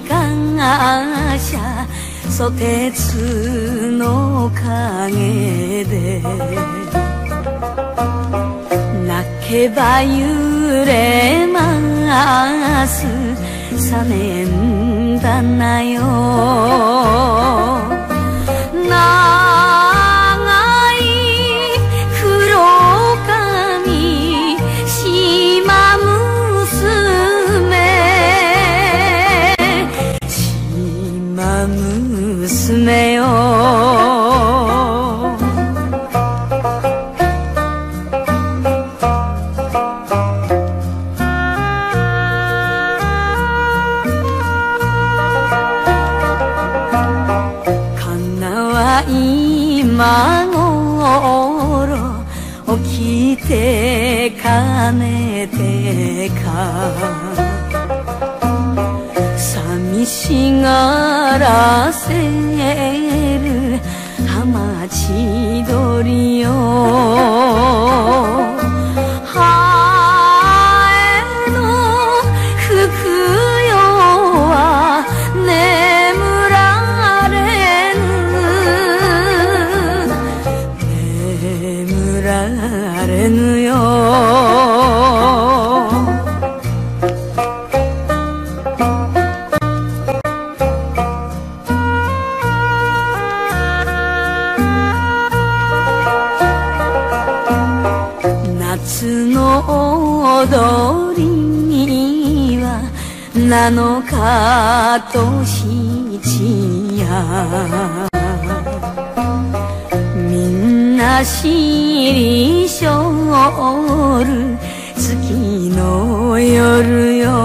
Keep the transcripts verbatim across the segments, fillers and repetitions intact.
感謝蘇鉄の陰で泣けば揺れますさねんだなよ長い黒髪島娘島娘よ今頃起きてかねてか寂しがらせる浜千鳥よハエの服用は眠られ眠られぬよ夏の踊りには七日と七夜みんなしりしょる月の夜よ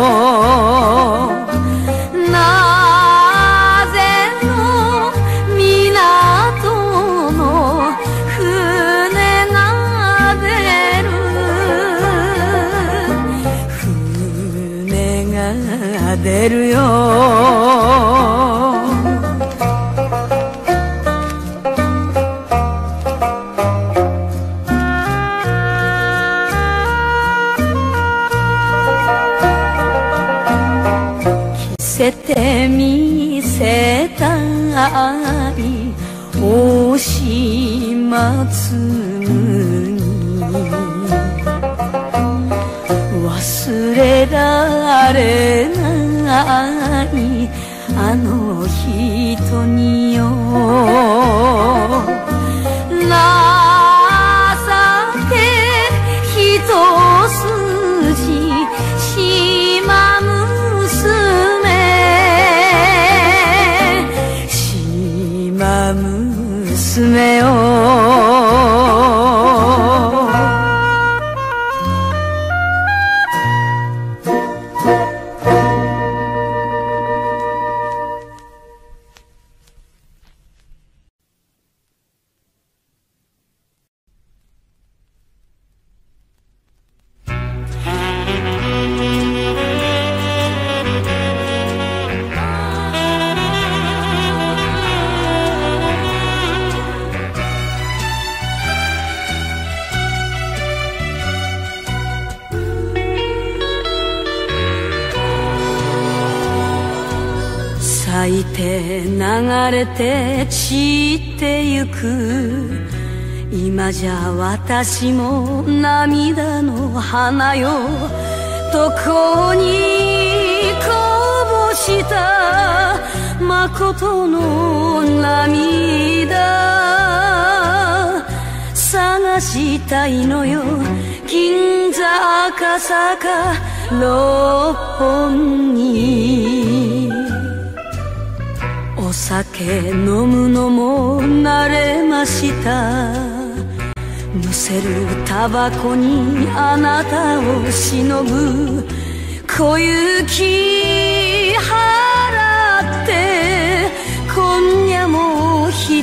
なぜの港の船が出る船が出るよせてみせたい大島紬に忘れられないあの人によ情け一筋島娘島娘よ咲いて流れて散ってゆく今じゃ私も涙の花よどこにこぼした誠の涙探したいのよ銀座赤坂六本木お酒飲むのも慣れましたむせるタバコにあなたをしのぶ小雪払って今夜も一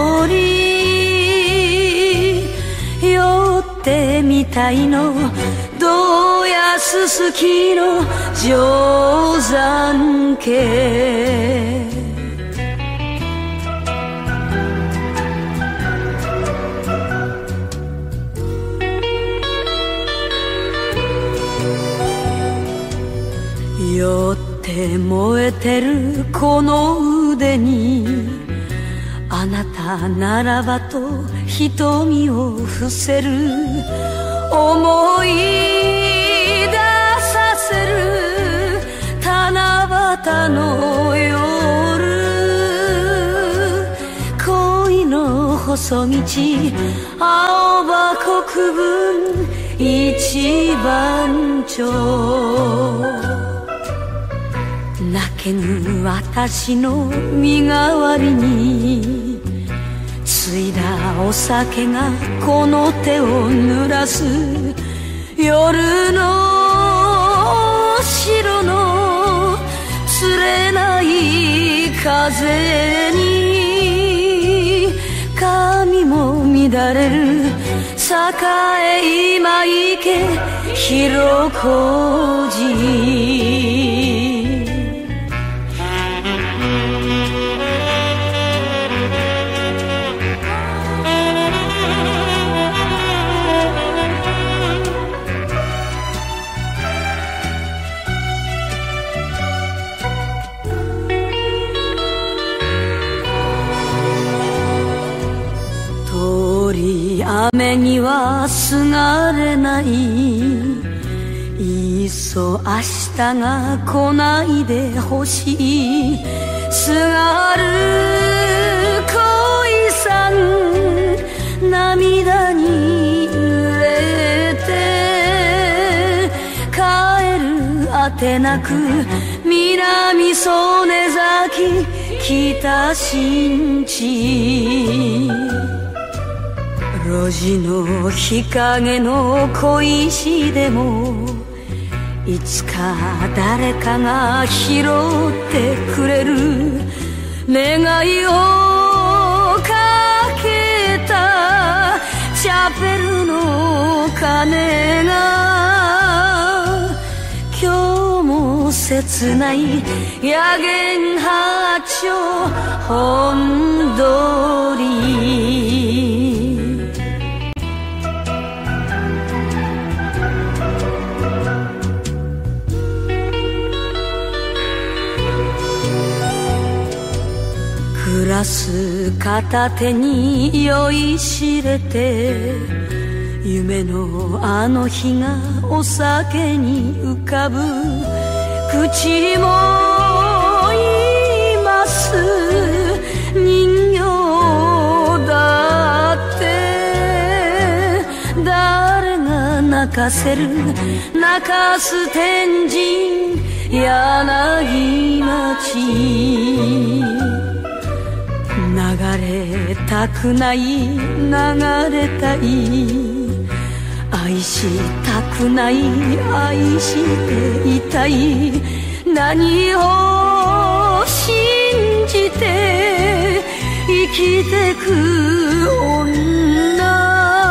人酔ってみたいのどうやすすきの定山家酔ってて燃えてるこの腕にあなたならばと瞳を伏せる思い出させる七夕の夜恋の細道青葉国分一番町泣けぬ私の身代わりについだお酒がこの手を濡らす夜の白のつれない風に髪も乱れる栄今池広小路雨にはすがれないいっそ明日が来ないでほしいすがる恋さん涙に濡れて帰るあてなく南曽根崎北新地路地の日陰の小石でもいつか誰かが拾ってくれる願いをかけたチャペルの鐘が今日も切ない野源八丁本通りグラス片手に酔いしれて夢のあの日がお酒に浮かぶ口も言います人形だって誰が泣かせる泣かす天神柳町流れたくない流れたい愛したくない愛していたい何を信じて生きてく女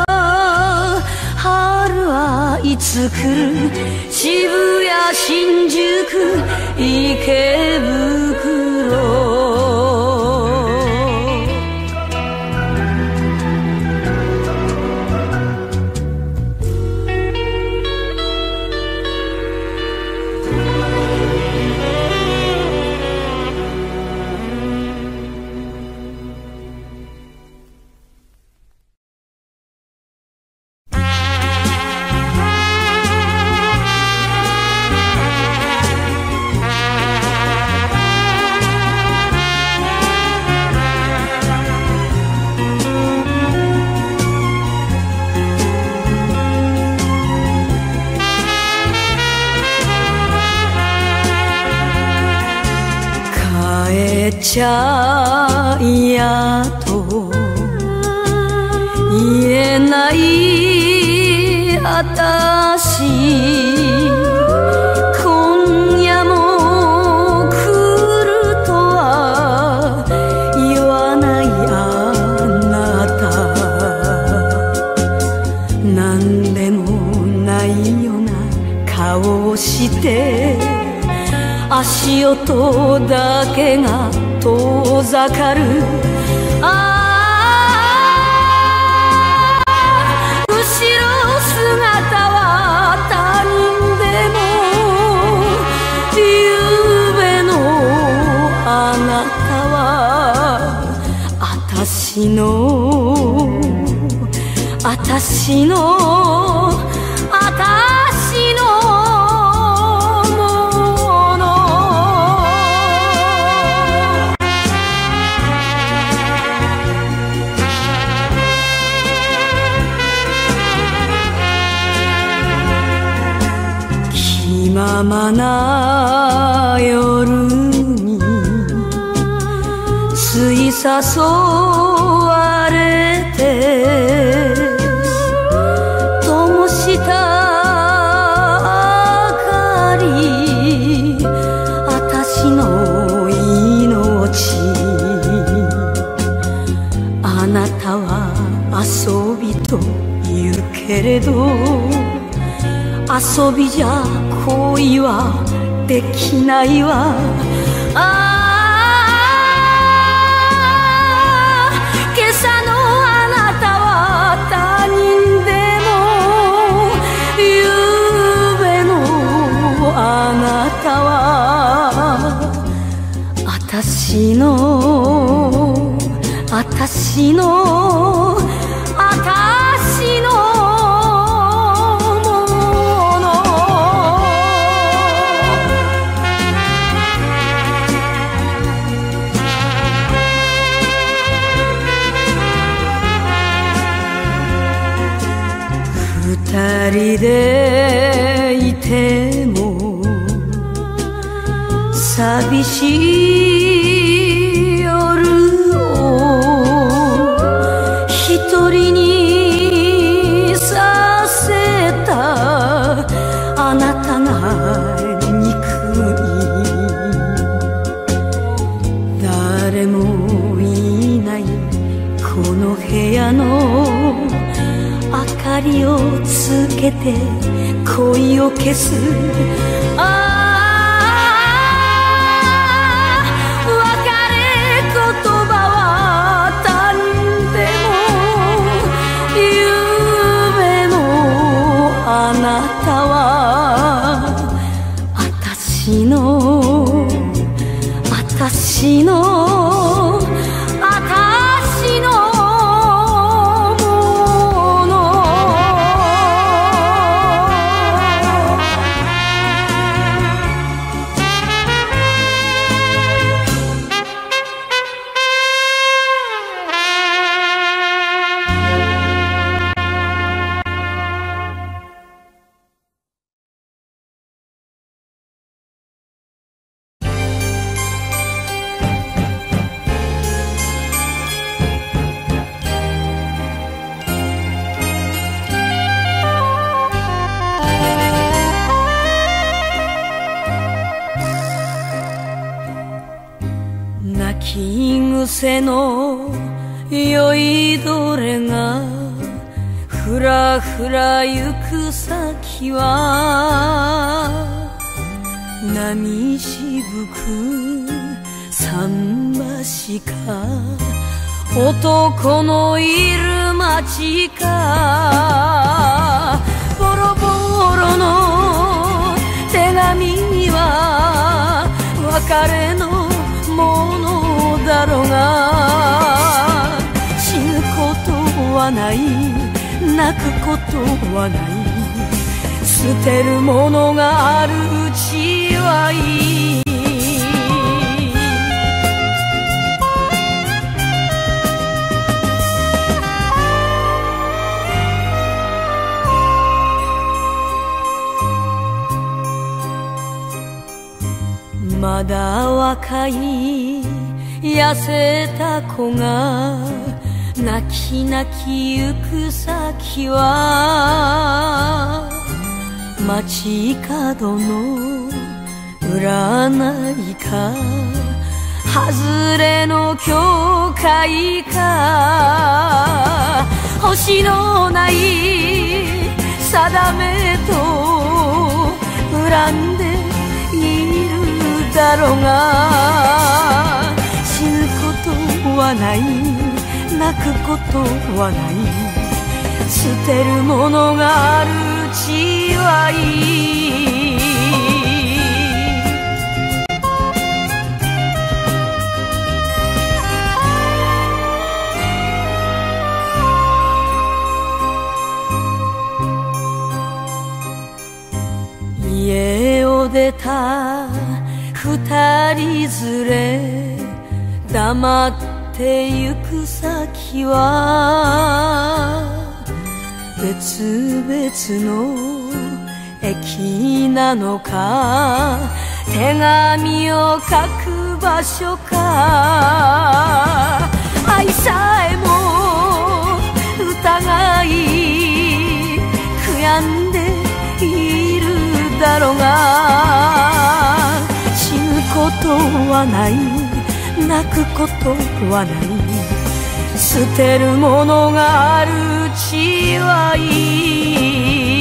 春はいつ来る渋谷新宿池袋ちゃやと言えないあたし今夜も来るとは言わないあなたなんでもないような顔をして足音だけが遠ざかるああ後ろ姿は他人でもゆうべ私の私の私のもの気ままな夜につい誘われて灯した明かり私の命あなたは遊びと言うけれど遊びじゃ恋はできないわああなたは私の私の私のもの二人でいても寂しい夜を一人にさせたあなたが憎い誰もいないこの部屋の明かりをつけて恋を消すああなたは私の私の私のもの泣き癖の酔いどれがふらふら行く先は波しぶく桟橋か男のいる街かボロボロの手紙には別れのものだろうが死ぬことはない泣くことはない捨てるものがあるうちはいいまだ若い痩せた子が泣き泣き行く先は街角の占いか外れの教会か星のない定めと恨んでいるだろうが死ぬことはない泣くことはない捨てるものがあるうちはいい出た二人連れ黙ってゆく先は別々の駅なのか手紙を書く場所か愛さえも疑い悔やんでいるだろうが死ぬことはない泣くことはない捨てるものがあるうちはいい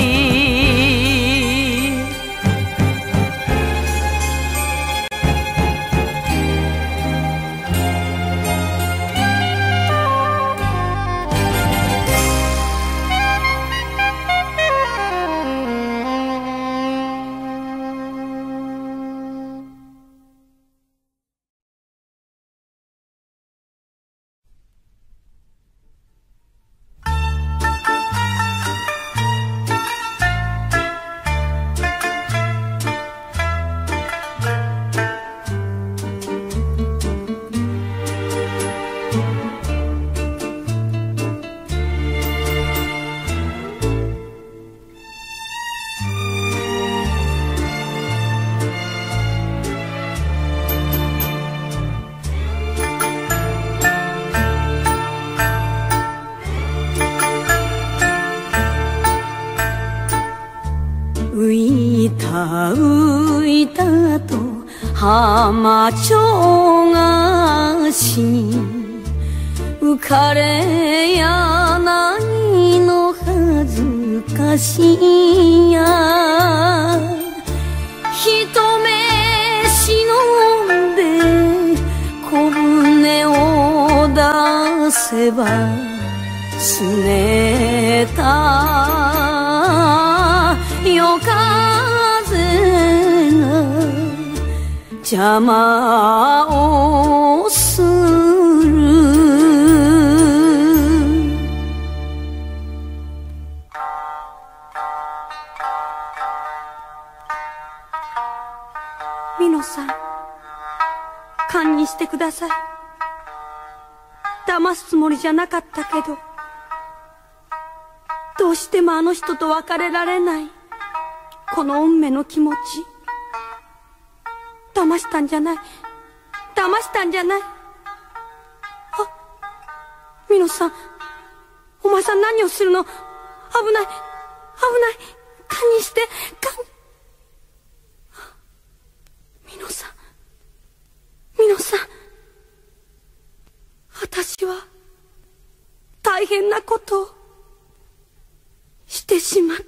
浮いた浮いたと浜町がしに浮かれやないの恥ずかしいや一目忍んで小舟を出せばすねた夜風が邪魔をする美濃さん堪忍してください騙すつもりじゃなかったけどどうしてもあの人と別れられないこの運命の気持ち騙したんじゃない騙したんじゃないあ美濃さんお前さん何をするの危ない危ない堪忍して堪忍美濃さん美濃さん私は大変なことをしてしまった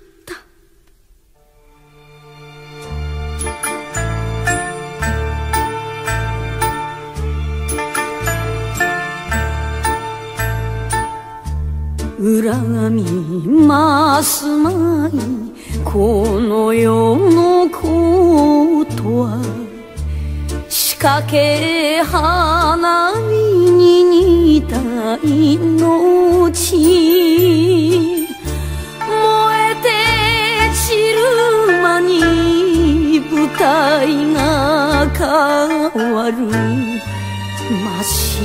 恨みますまいこの世のことは仕掛け花火に似た命燃えて散る間に舞台が変わるま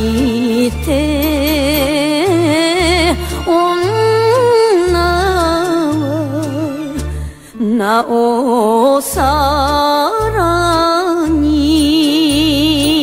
して女はなおさらに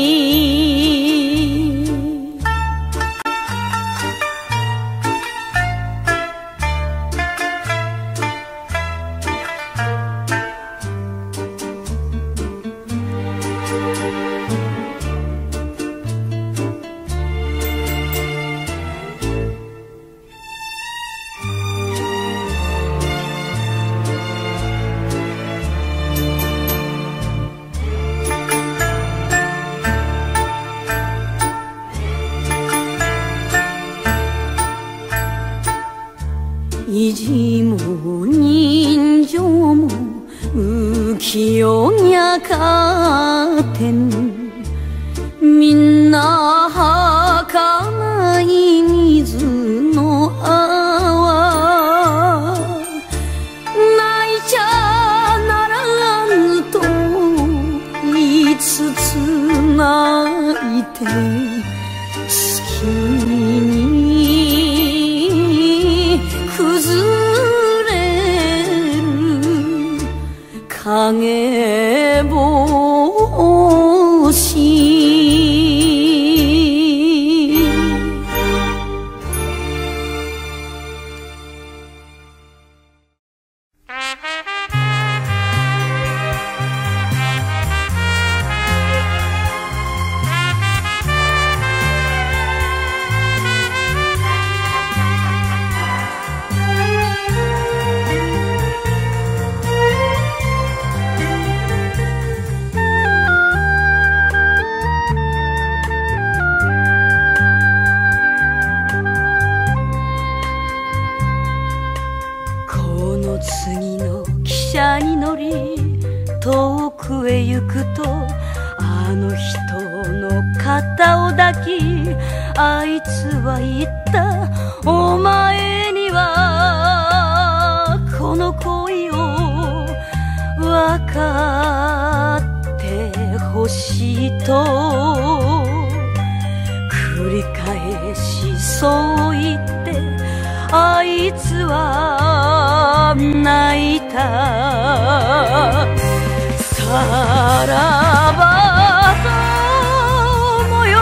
好きに崩れる影星。次の汽車に乗り遠くへ行くとあの人の肩を抱きあいつは言った。お前にはこの恋を分かってほしいと繰り返しそう言ってあいつは泣いた。さらば友よ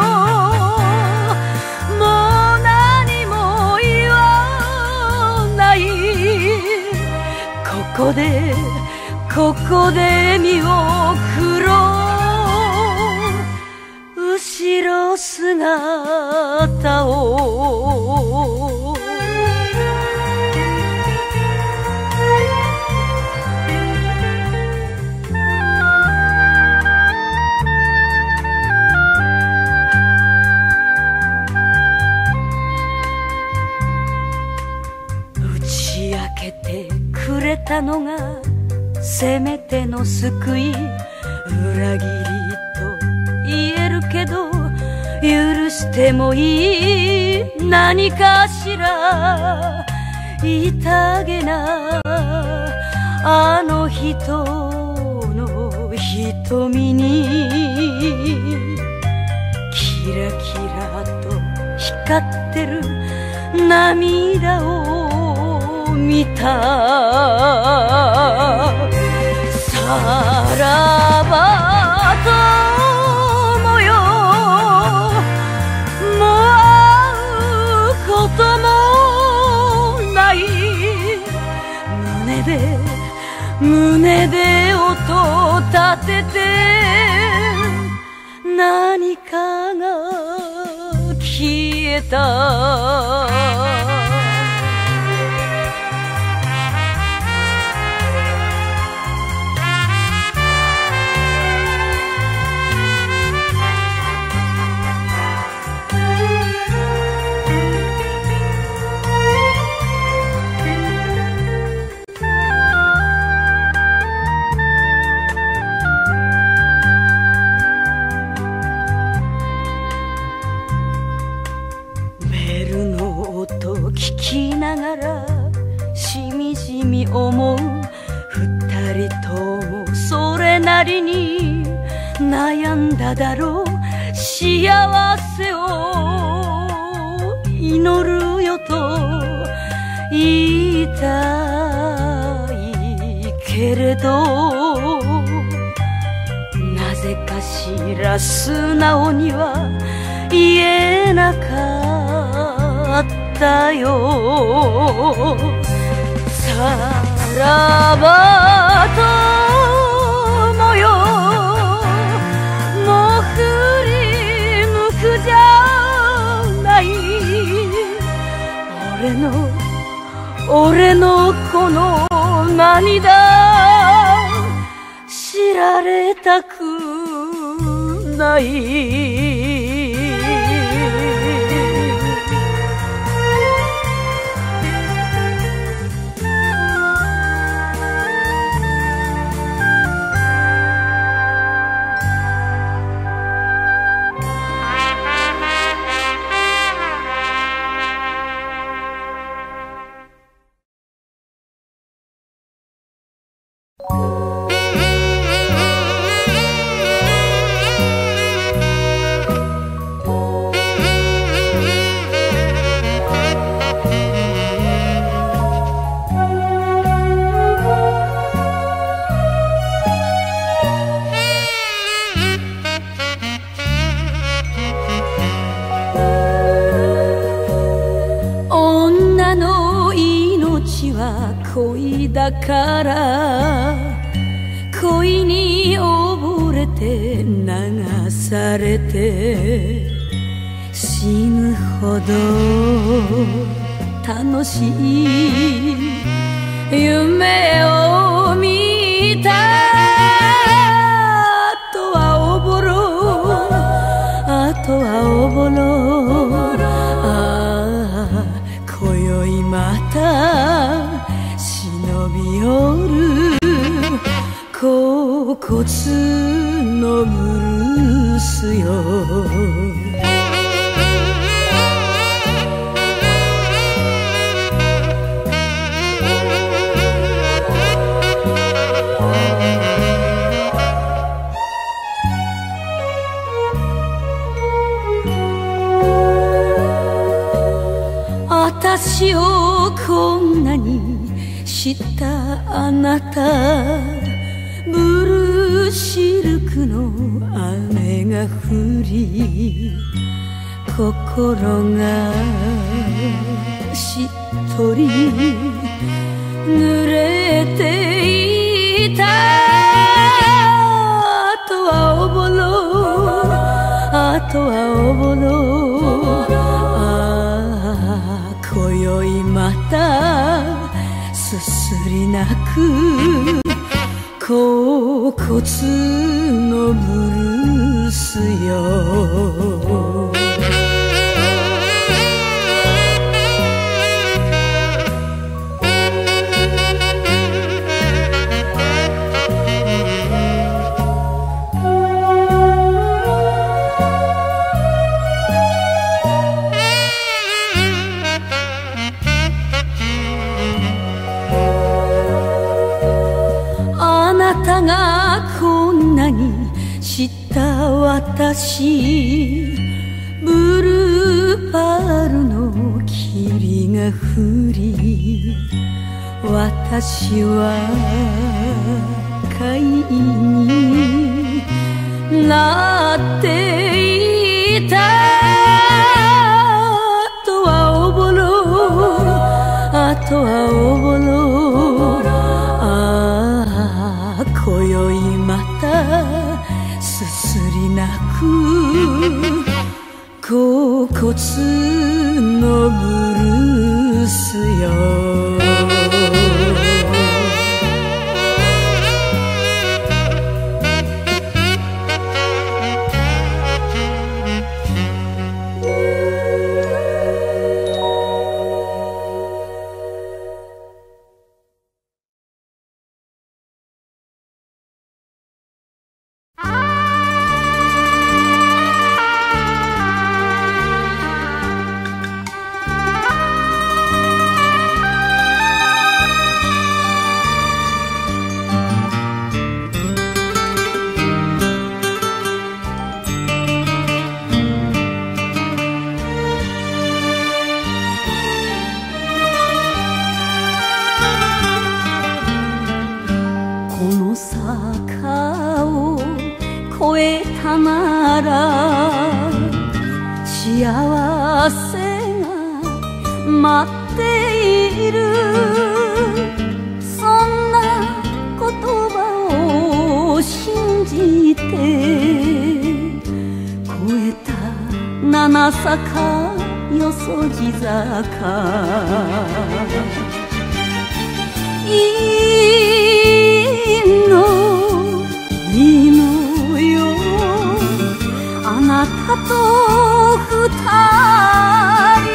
もう何も言わないここでここで身をくろう後ろ姿をくれたのがせめての救い。裏切りと言えるけど許してもいい何かしら痛げなあの人の瞳にキラキラと光ってる涙を見た。さらば友よもう会うこともない胸で胸で音立てて何かが消えた。聞きながらしみじみ思う二人ともそれなりに悩んだだろう。幸せを祈るよと言いたいけれどなぜかしら素直には言えなかったよ。さらば友よもう振り向くじゃない俺の俺のこの涙知られたくない恋だから恋に溺れて流されて死ぬほど楽しい夢を見た。あとはおぼろ、あとはおぼろ。ああ今宵また忍び寄る恍惚のブルースよ。私をこんなに知ったあなた、ブルーシルクの雨が降り心がしっとり濡れていた。あとはおぼろ、あとはおぼろ。今宵またすすり泣く恍惚のブルースよ。こんなに知った私、ブルーパールの霧が降り私は貝になっていた。あとはおぼろ、あとはおぼろ。ああ今宵またすすり泣く恍惚のブルースよ。幸せが待っている、そんな言葉を信じて越えた七坂よそじ坂、いいのいいのよあなたと二人、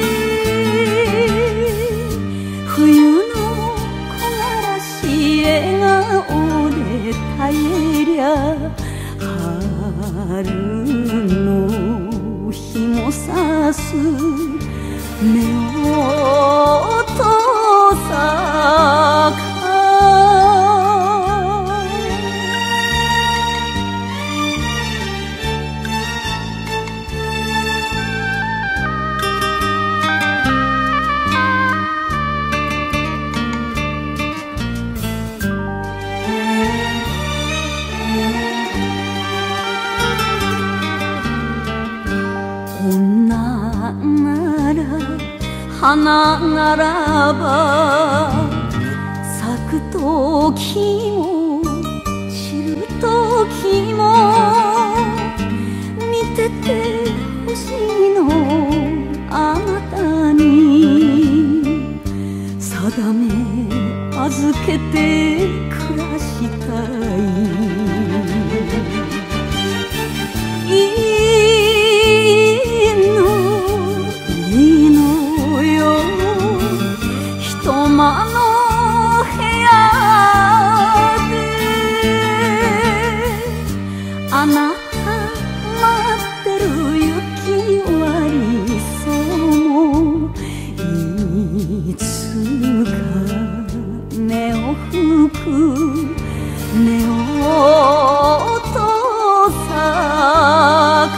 冬の木枯らし笑顔で耐えりゃ春の日もさす目をとさか花ならば時も散る時も見ててほしいのあなたに定め預けて暮らしたいいいのいいのよ一間の部屋であなた待ってる雪はりそうもいつか目を吹く目をとさ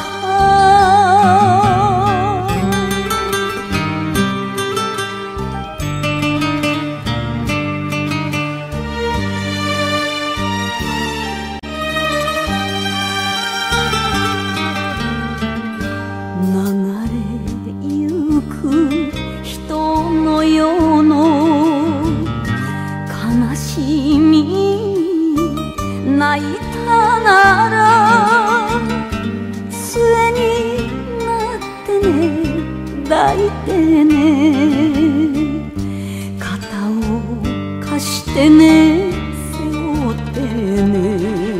泣いたなら杖になってね抱いてね肩を貸してね背負ってね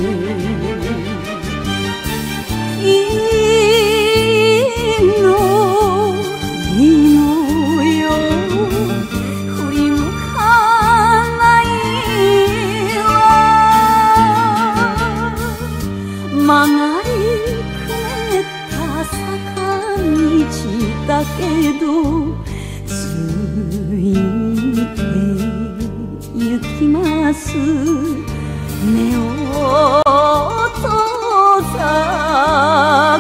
いいのいいのよ振り向かない曲がりくねった坂道だけどついて行きます目を閉ざ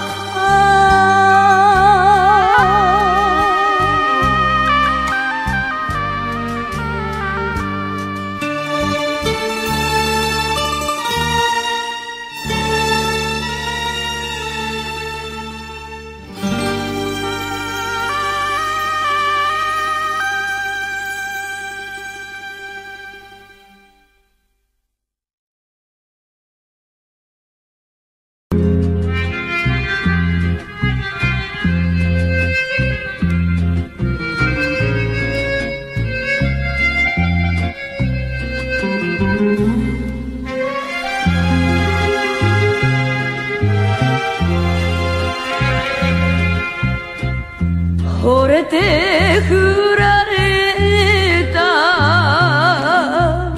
惚れて振られた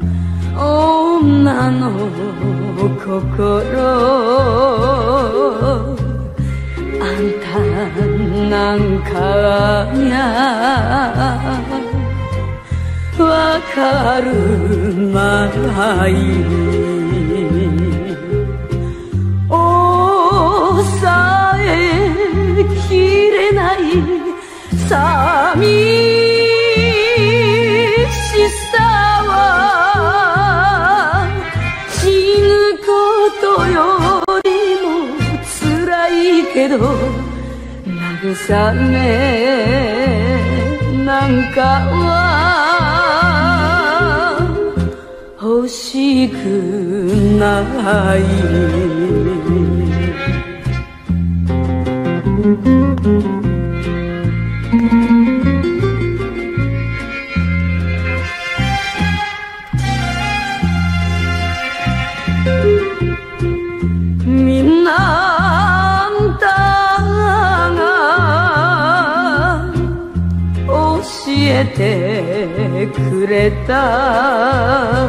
女の心あんたなんかやわかるまい抑えきれない寂しさは死ぬことよりも辛いけど慰めなんかは欲しくないみんなあんたが教えてくれた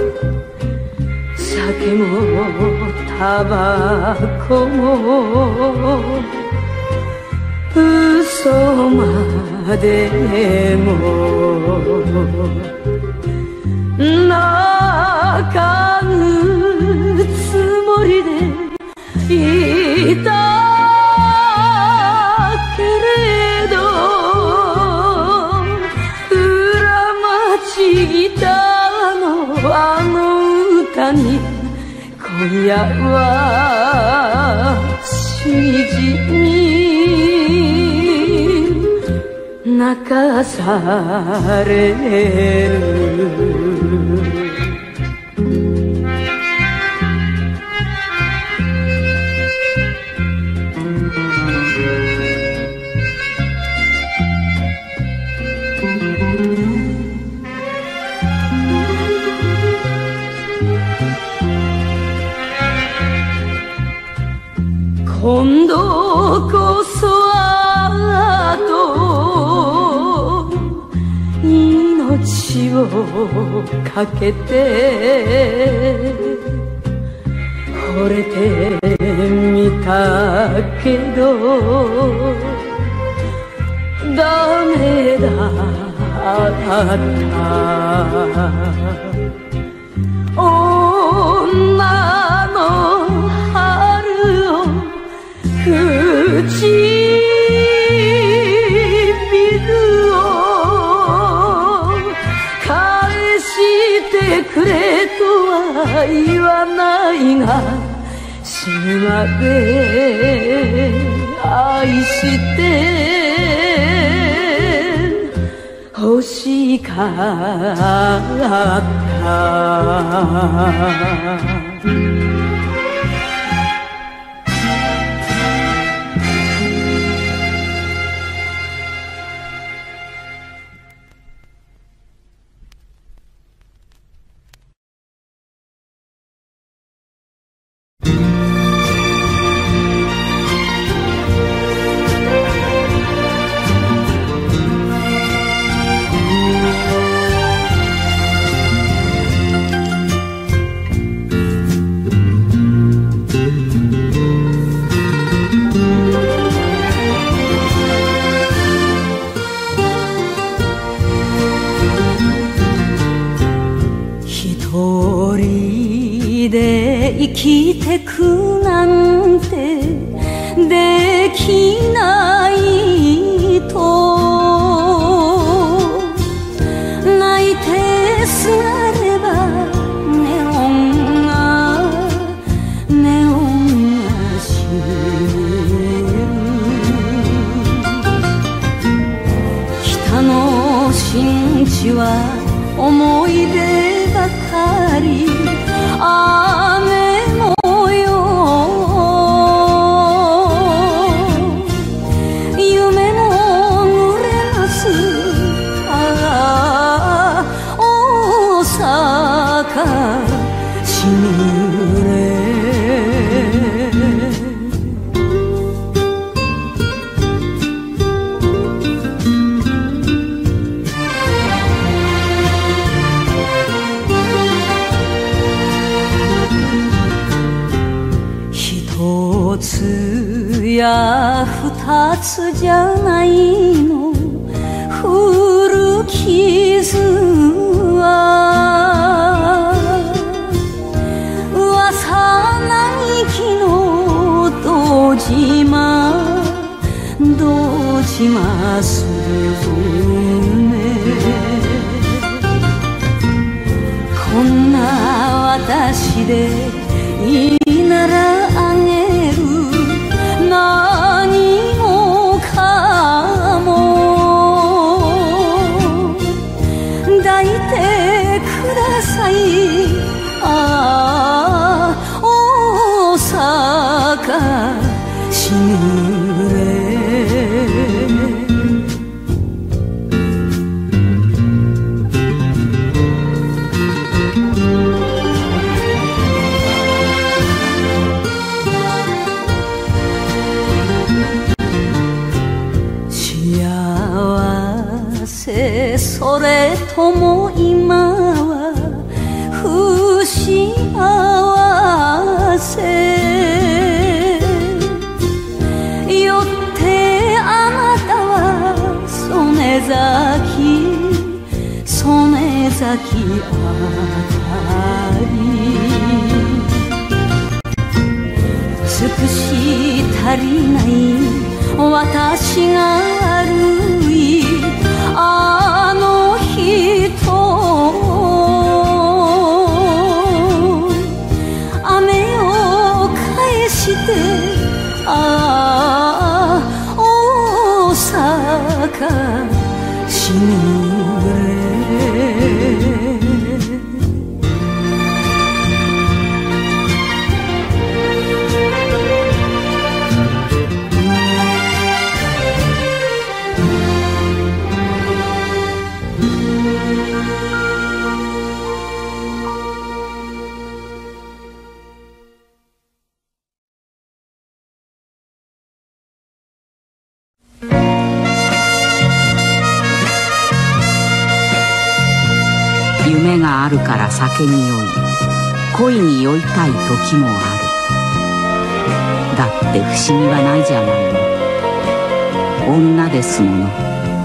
酒もタバコも嘘までも泣かぬつもりでいたけれど裏町ギターのあの歌に今夜はしみじみ泣かされる今度こそはと命をかけて惚れてみたけどダメだった女の春を唇を返してくれとは言わないが死ぬまで愛して欲しかった一人で生きてくなんてできないと泣いてすがればネオンがネオンが死ぬ北の新地は思い出ばかり雨模様夢も濡れますああ大阪しぬれ一つや二つじゃないの古傷は幼きの堂島堂島すずめこんな私でいいならあげる何もかも抱いてくださいああ大阪しぬれそれとも今は不幸せよってあなたは曽根崎曽根崎あたり尽くし足りない私が悪いあの人雨を返してああ大阪しぬれ夢があるから酒に酔い恋に酔いたい時もある。だって不思議はないじゃないの。女ですもの。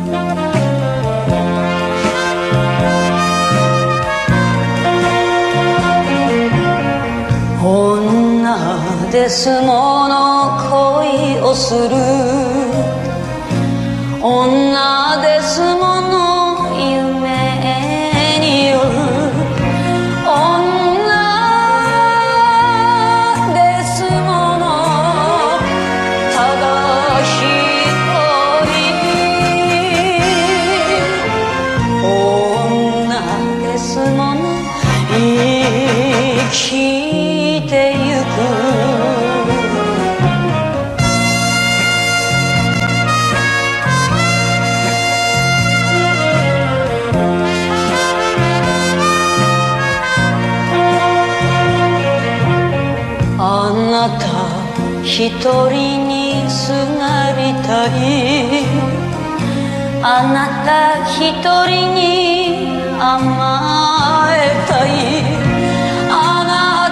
女ですもの恋をする。女ですもの夢に酔う。女ですものただ一人。女ですもの生きてゆく。あなた一人にすがりたい。あなた一人に甘えたい。あな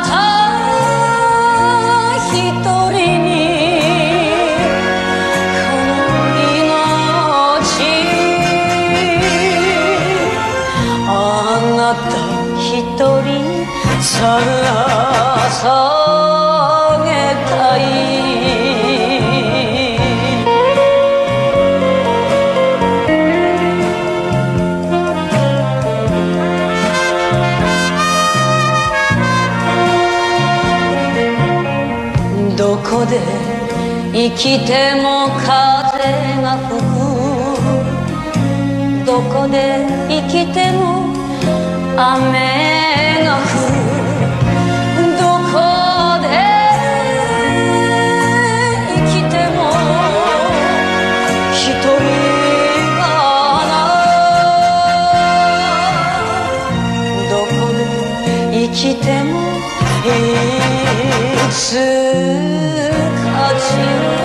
た一人にこの命。あなた一人ささげたい。どこで生きても風が吹く。どこで生きても雨が降る。どこで生きても一人がな。どこで生きてもいつか散る。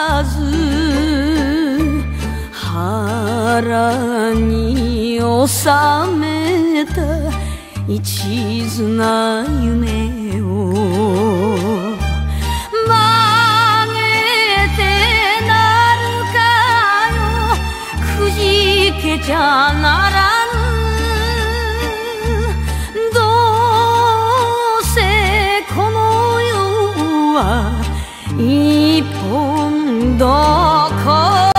ず腹に収めた一途な夢を曲げてなるかよくじけちゃならぬどうせこの世は一本どこ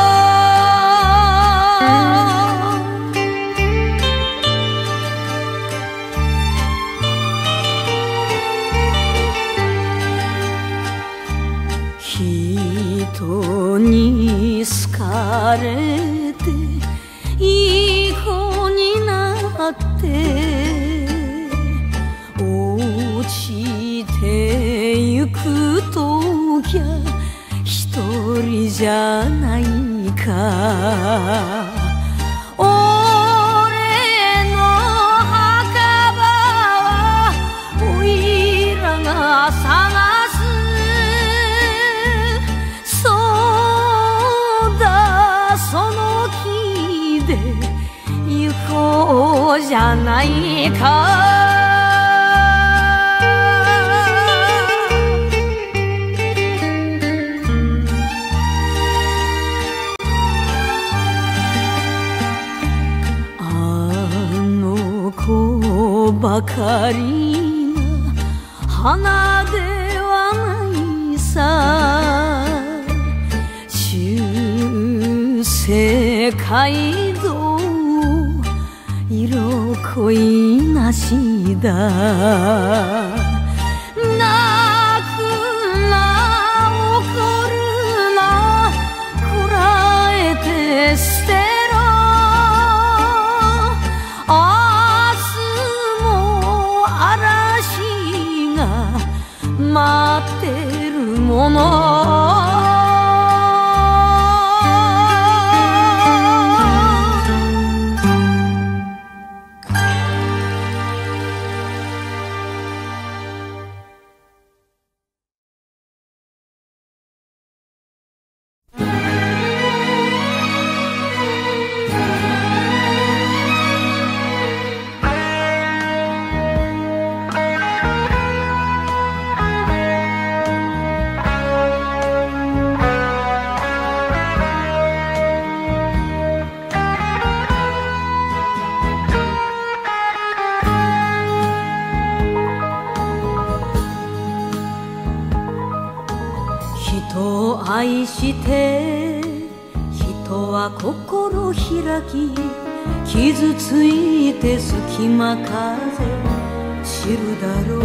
人に好かれていい子になって落ちてゆくときゃ一人じゃないか俺の墓場はおいらが探す行こうじゃないかあの子ばかりが花ではないさ中世街道色恋なしだ泣くな怒るなこらえて捨てろ明日も嵐が待ってるもの人を愛して人は心開き傷ついて隙間風知るだろ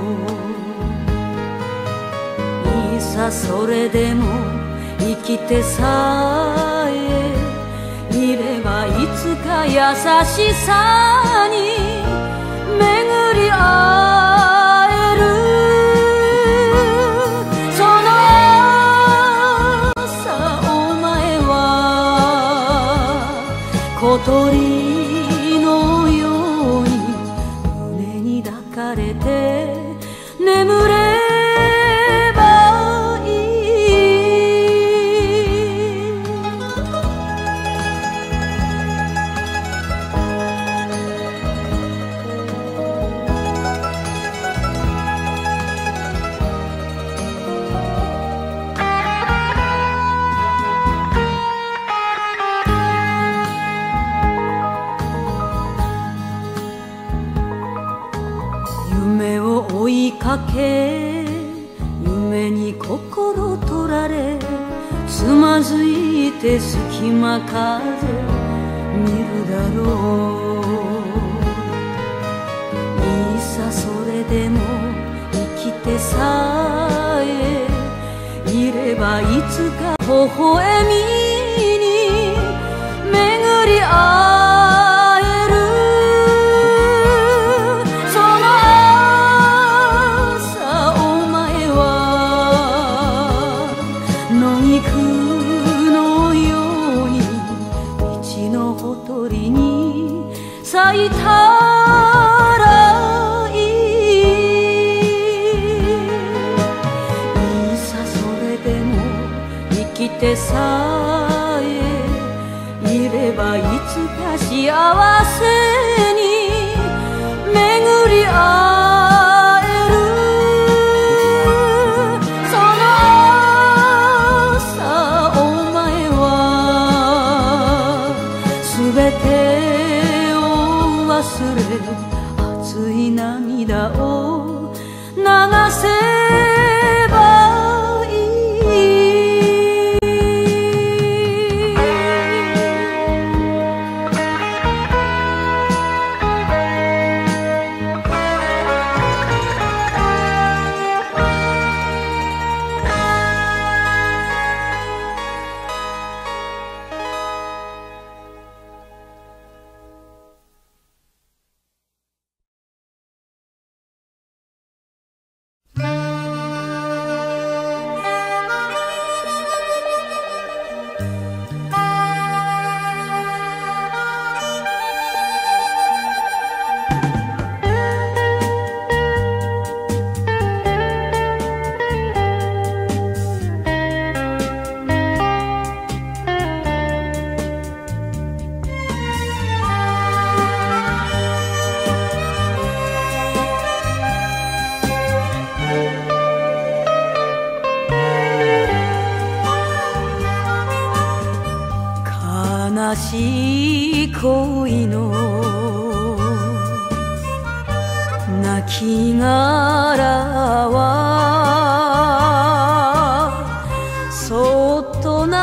ういざそれでも生きてさえいればいつか優しさに巡り会える小鳥のように胸に抱かれて眠ればいい夢を追いかけ夢に心取られつまずいて隙間風見るだろういざそれでも生きてさえいればいつか微笑みに巡り会える咲いたらいいいざそれでも生きててさえいればいつか幸せに巡り合える。その朝お前はすべてを忘れ熱い涙を流せばいい。悲しい恋の亡きがらはそっと流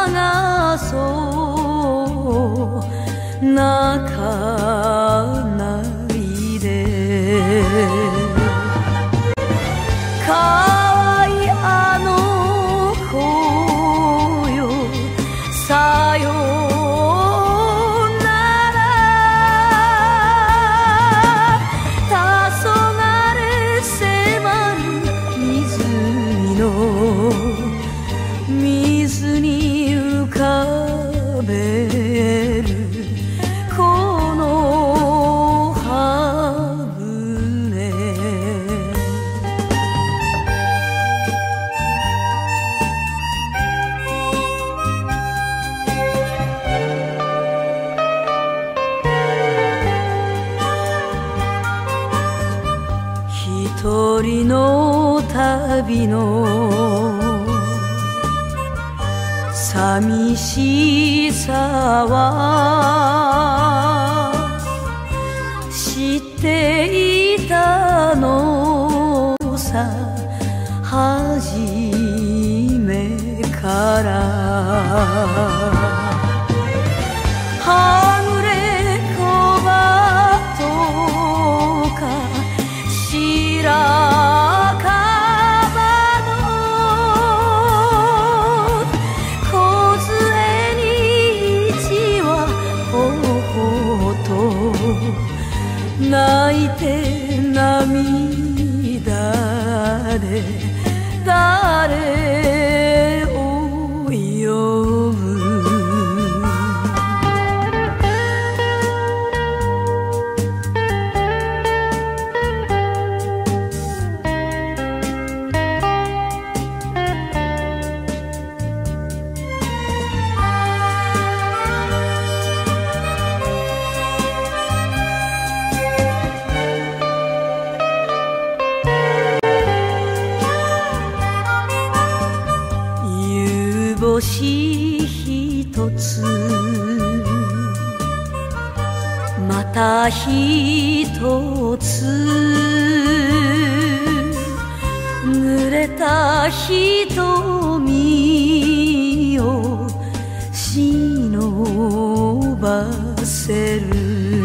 そう泣かないで。かわいいあの子よさよ水に浮かべるこの葉舟。一人の旅の寂しさは知っていたのさ初めから。はぐれ小鳩か白か泣いて涙で誰を呼ぶ。星ひとつまたひとつ濡れた瞳を忍ばせる。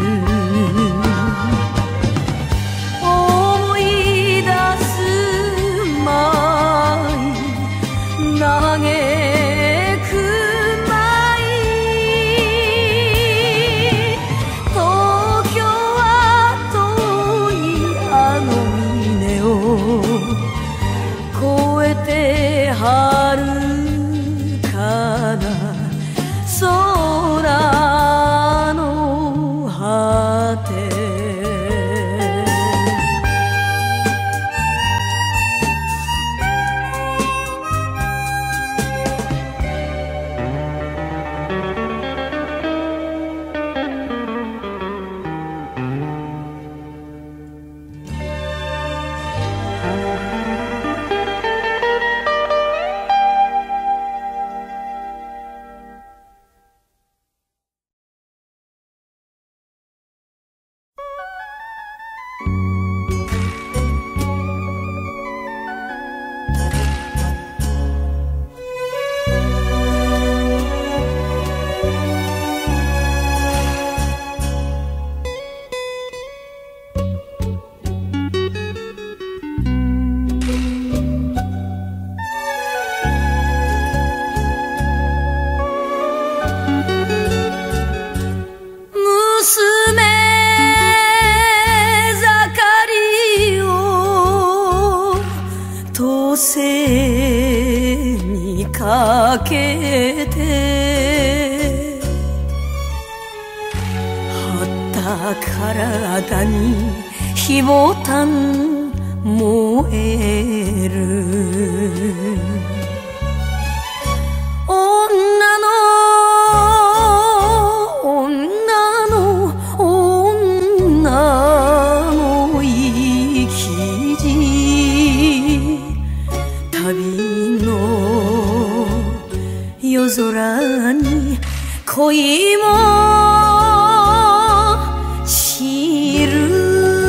思い出すまい嘆越えてはるかな空の果て。 けて張った体に火ぼたん燃える女の女の女の生き字旅の夜空に恋も散る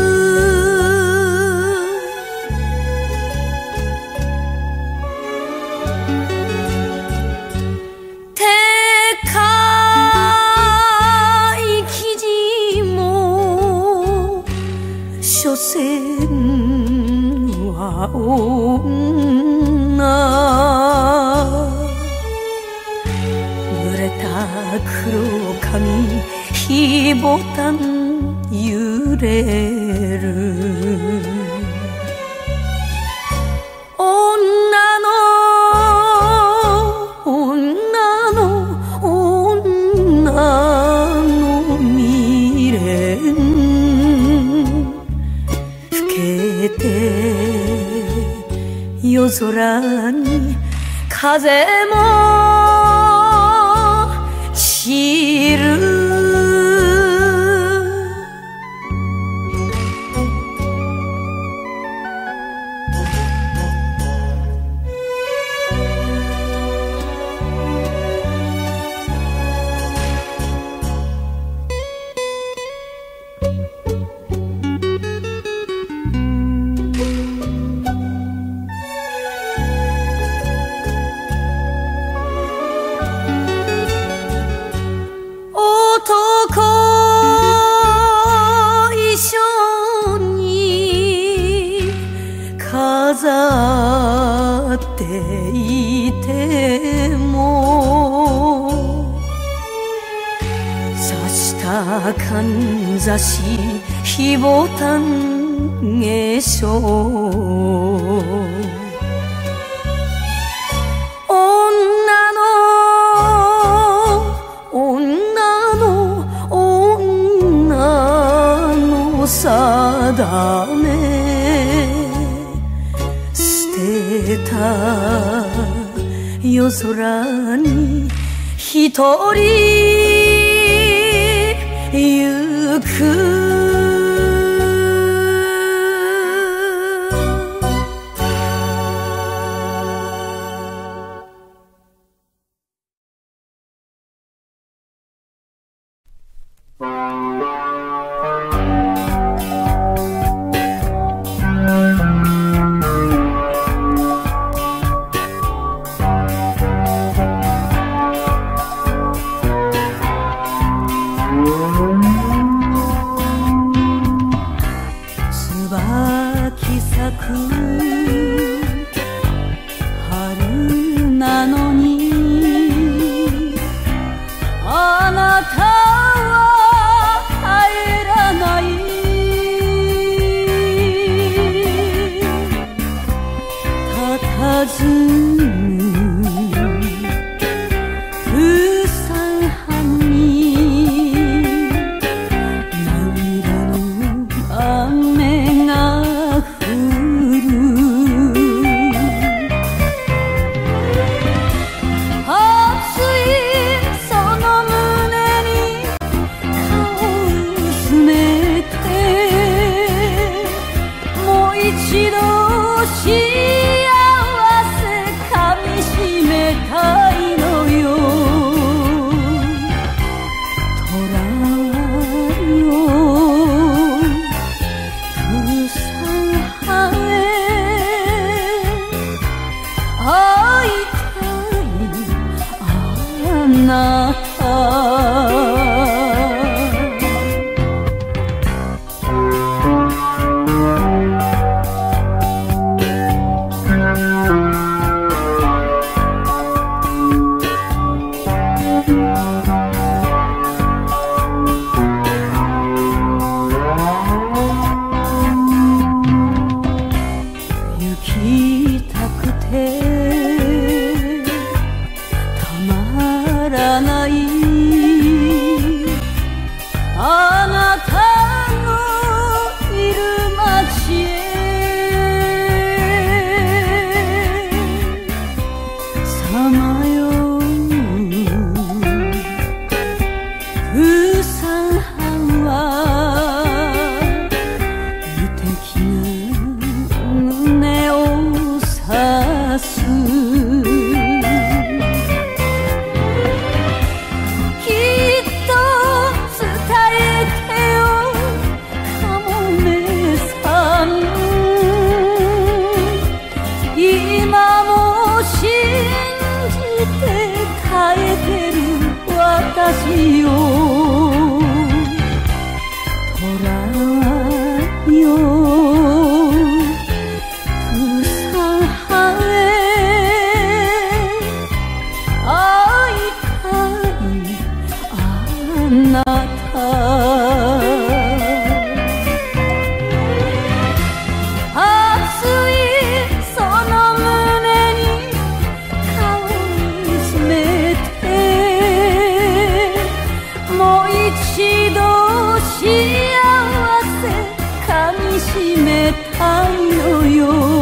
所詮は女濡れた黒髪火ボタン揺れる女の女の女の未練夜空に風も散る飾っていても刺したかんざし火ボタン化粧女の女の女の定め夜空に一人行く行きたくてたまらないあなたのいる街へさまようプーさんはんは無敵な胸を刺す私を捕らえようプサハへ会いたいあなた熱いその胸に顔を詰めてもう一度幸せかみしめたいのよ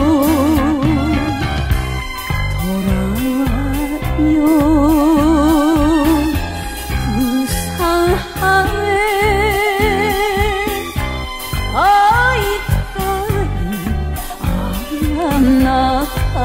捕らえようプサハへ会いたいあなた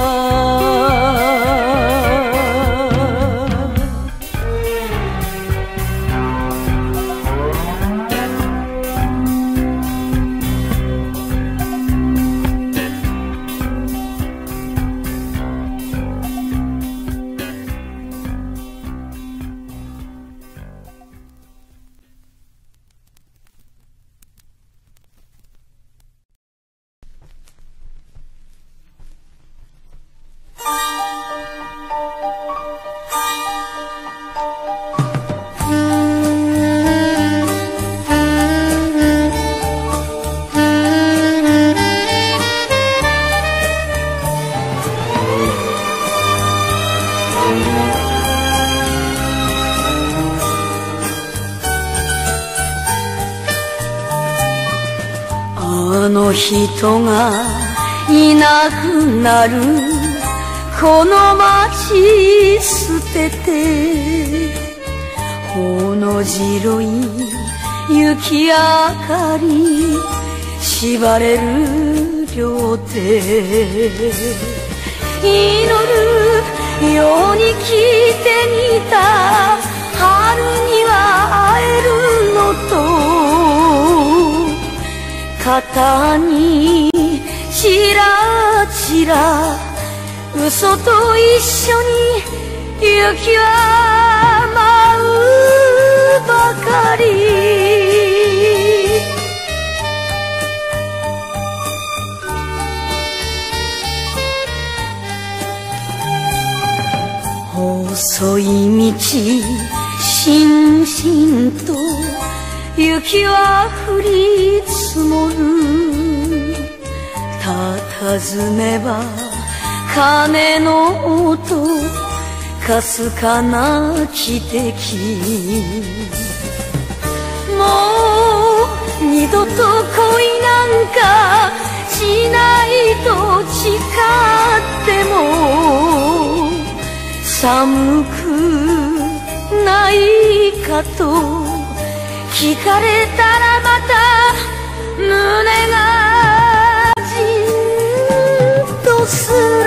あの人がいなくなるこの街捨ててほの白い雪明かり縛れる両手祈るように来てみた春には会えるのと肩にちらちら嘘と一緒に雪は舞うばかり細い道しんしんと雪は降り積もるたたずめば鐘の音かすかな汽笛もう二度と恋なんかしないと誓っても寒くないかと聞かれたらまた胸がじんとする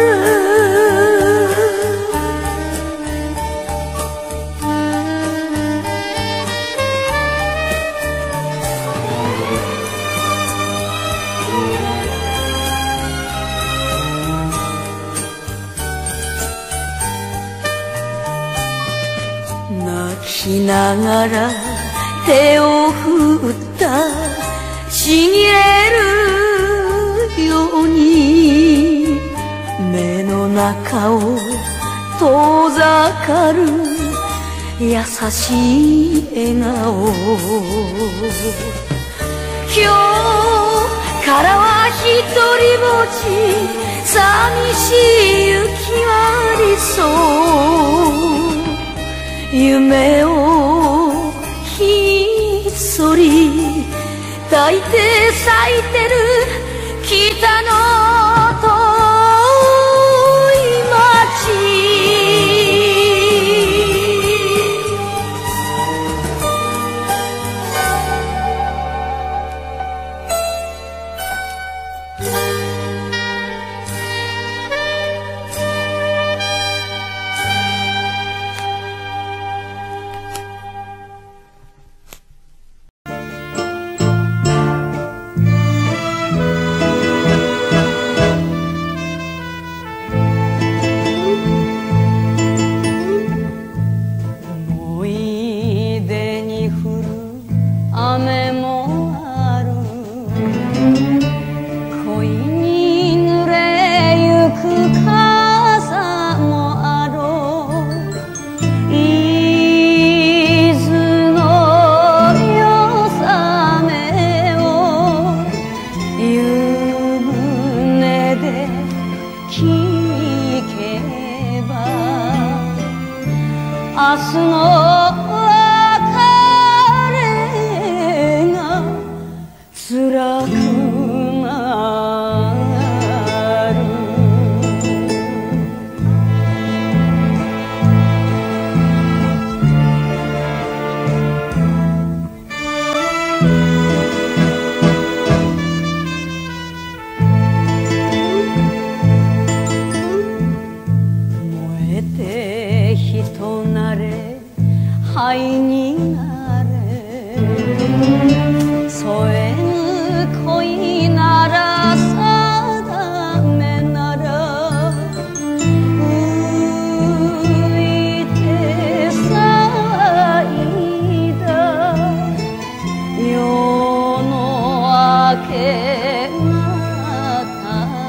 泣きながら手を振ったちぎれるように目の中を遠ざかる優しい笑顔今日からは一人ぼっち寂しい雪はありそう夢をひっそり抱いて咲いてる北の遠い街。雨もある恋に濡れゆく傘もあろう伊豆の夜雨を湯船で聞けば明日の辛くなる。燃えて人なれ灰になれ添え恋なら定めなら浮いて咲いた夜の明け方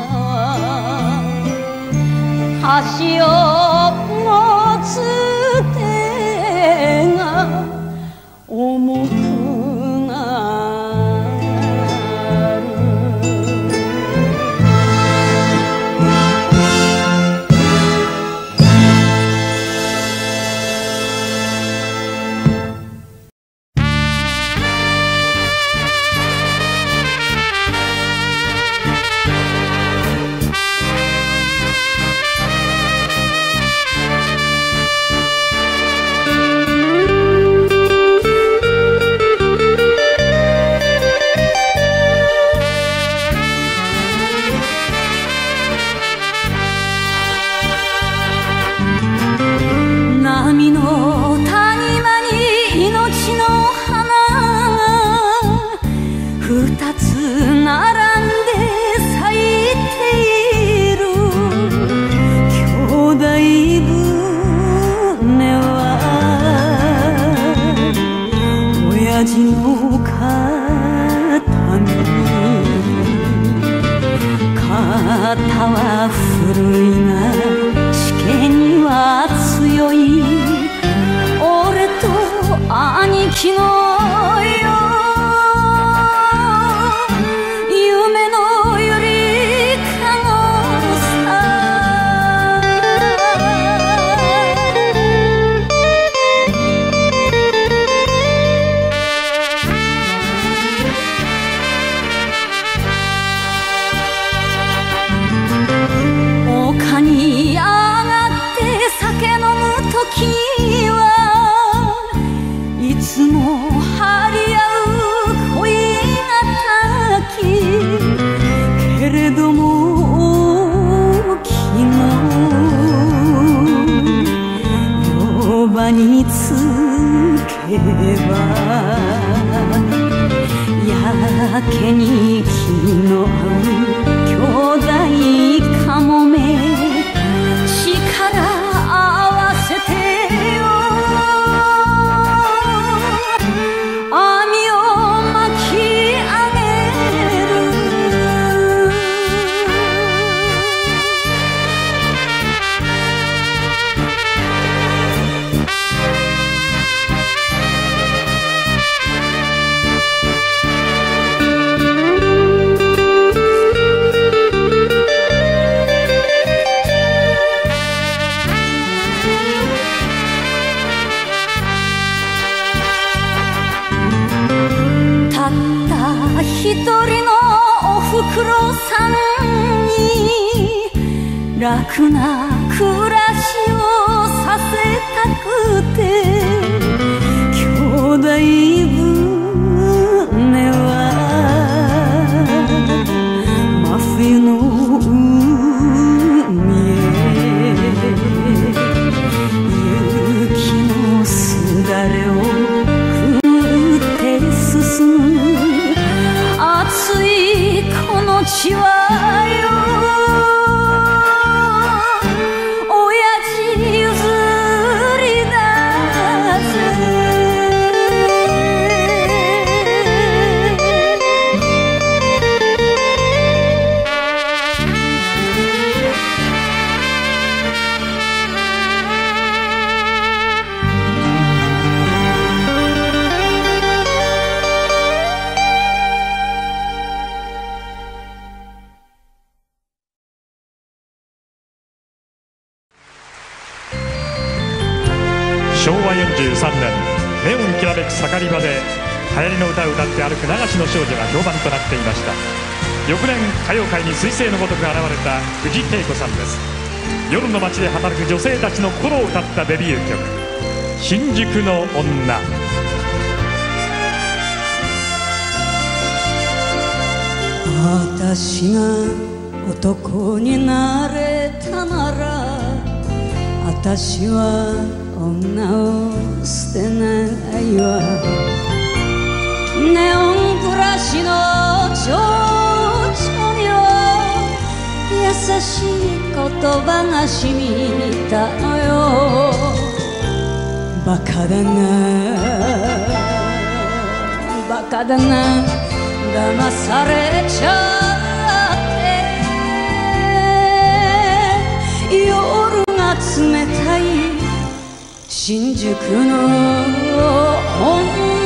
は橋を持つ手が重くな波の谷間に命の花が二つ並んで咲いている兄弟船は親父の肩身肩は古いがしけには強い俺と兄貴のよ夢のゆりかごさ。丘に上がって酒飲む時はいつも張り合う恋がたきけれども昨日夜場につけばやけに気の合う兄弟かもめ力合わせてよ網を巻き上げる。 一人のおふくろさんに楽な暮らしをさせたくて、兄弟船は真冬の海へ雪のすだれをくって進む熱いこの血はよ、 しょうわよんじゅうさんねん、ネオンきらめく盛り場で流行りの歌を歌って歩く流しの少女が評判となっていました。翌年歌謡界に彗星のごとく現れた藤恵子さんです。夜の街で働く女性たちの心を歌ったデビュー曲「新宿の女」。 私が男になれたなら、私は女を捨てないわ。ネオンブラシの情緒には優しい言葉が染みたのよ。バカだなバカだな騙されちゃって、夜が冷たい新宿の女。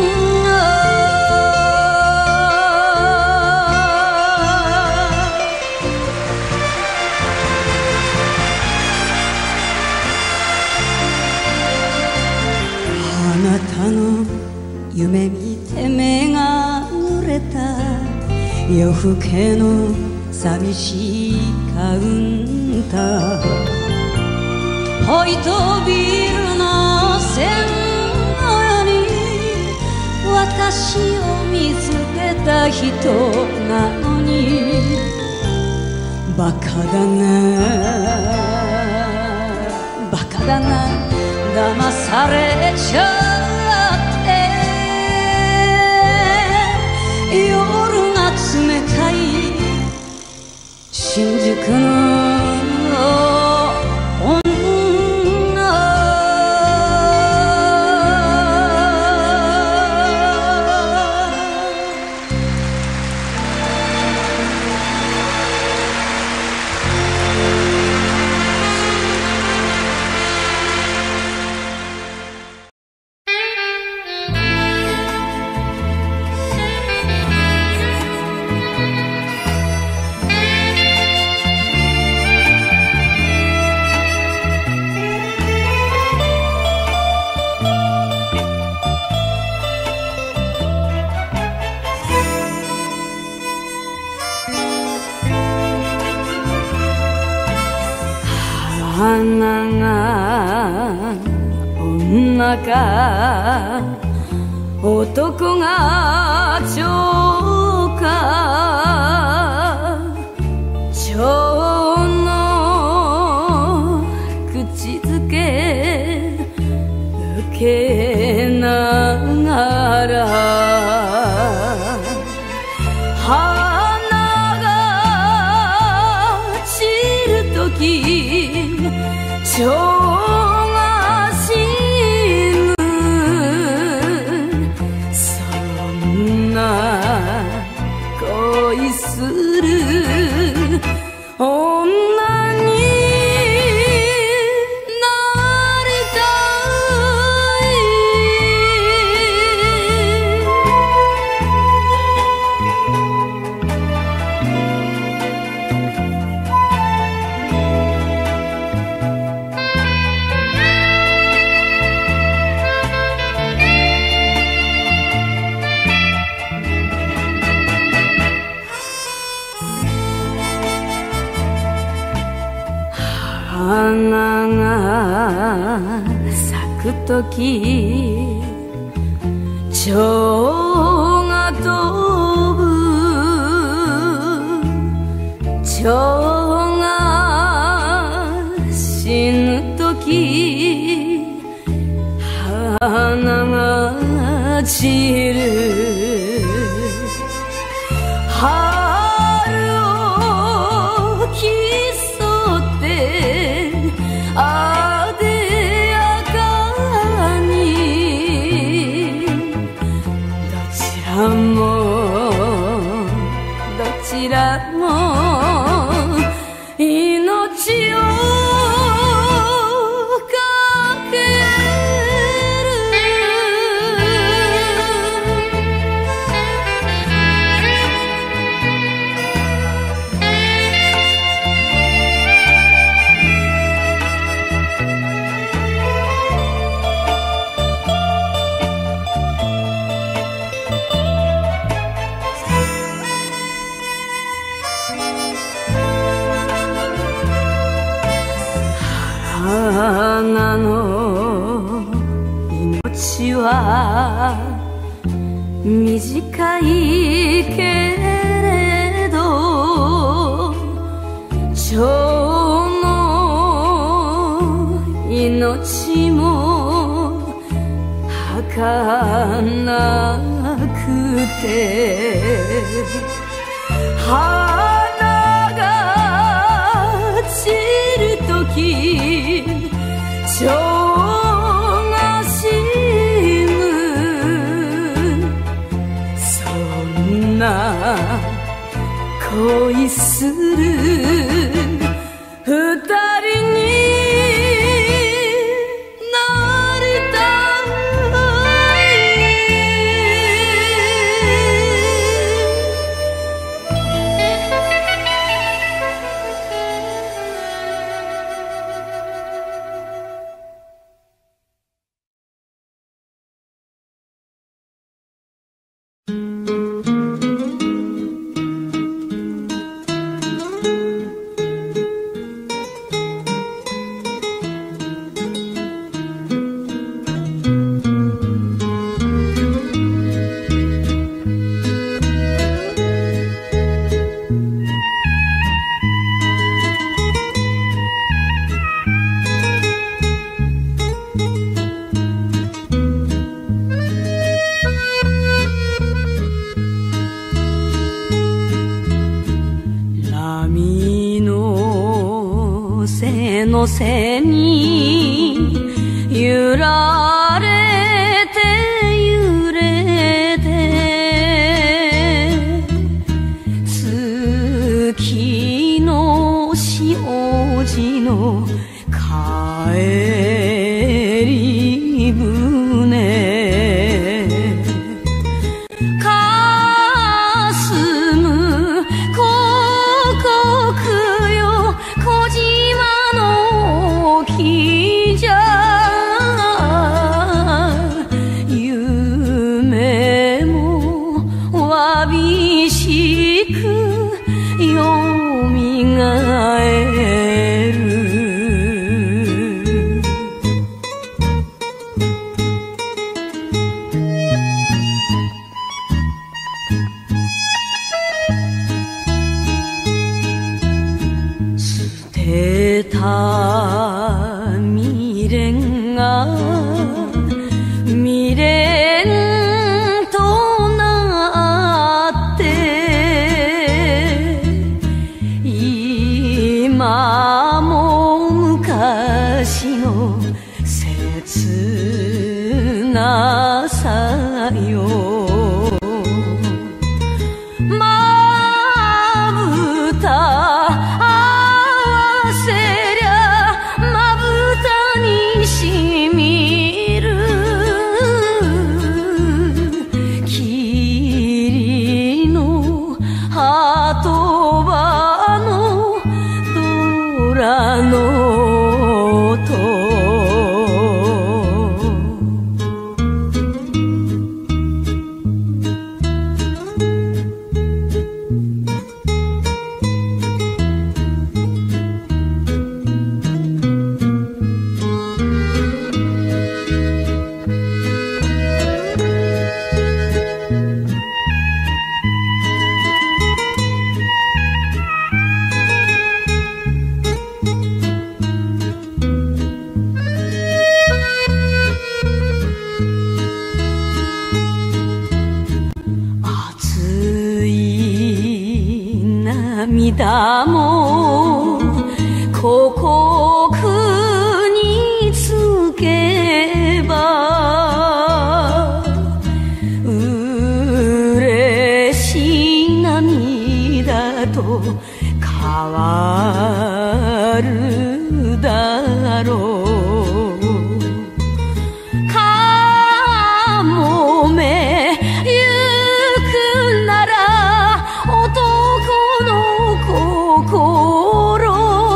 あなたの夢見て目が濡れた夜更けの寂しいカウンター、ホイトビールの線のように私を見つけた人なのに、バカだなバカだな騙されちゃって、夜が冷たい新宿の女。花が女か男が蝶か、蝶の口づけ受けながら、花が散るとき蝶が死ぬ、そんな恋する女になりたい。 くとき蝶が飛ぶ蝶が死ぬとき花が散る春を競ってあでやかにどちらもどちらも命をかける花の命は短いけれど蝶の命も儚くて花が散るとき蝶が死ぬそんな恋する二人になりたいの背に揺られて揺れて月の潮路の帰り船かすむ広告よ小島の木じゃ夢もわびしくよみがえる捨てた未練が未練となって今も昔の切なさよまぶた合わせりゃまぶたにしみる霧の鳩場のドラの音涙もここにつけば嬉しい涙と変わるだろう。かもめゆくなら男の心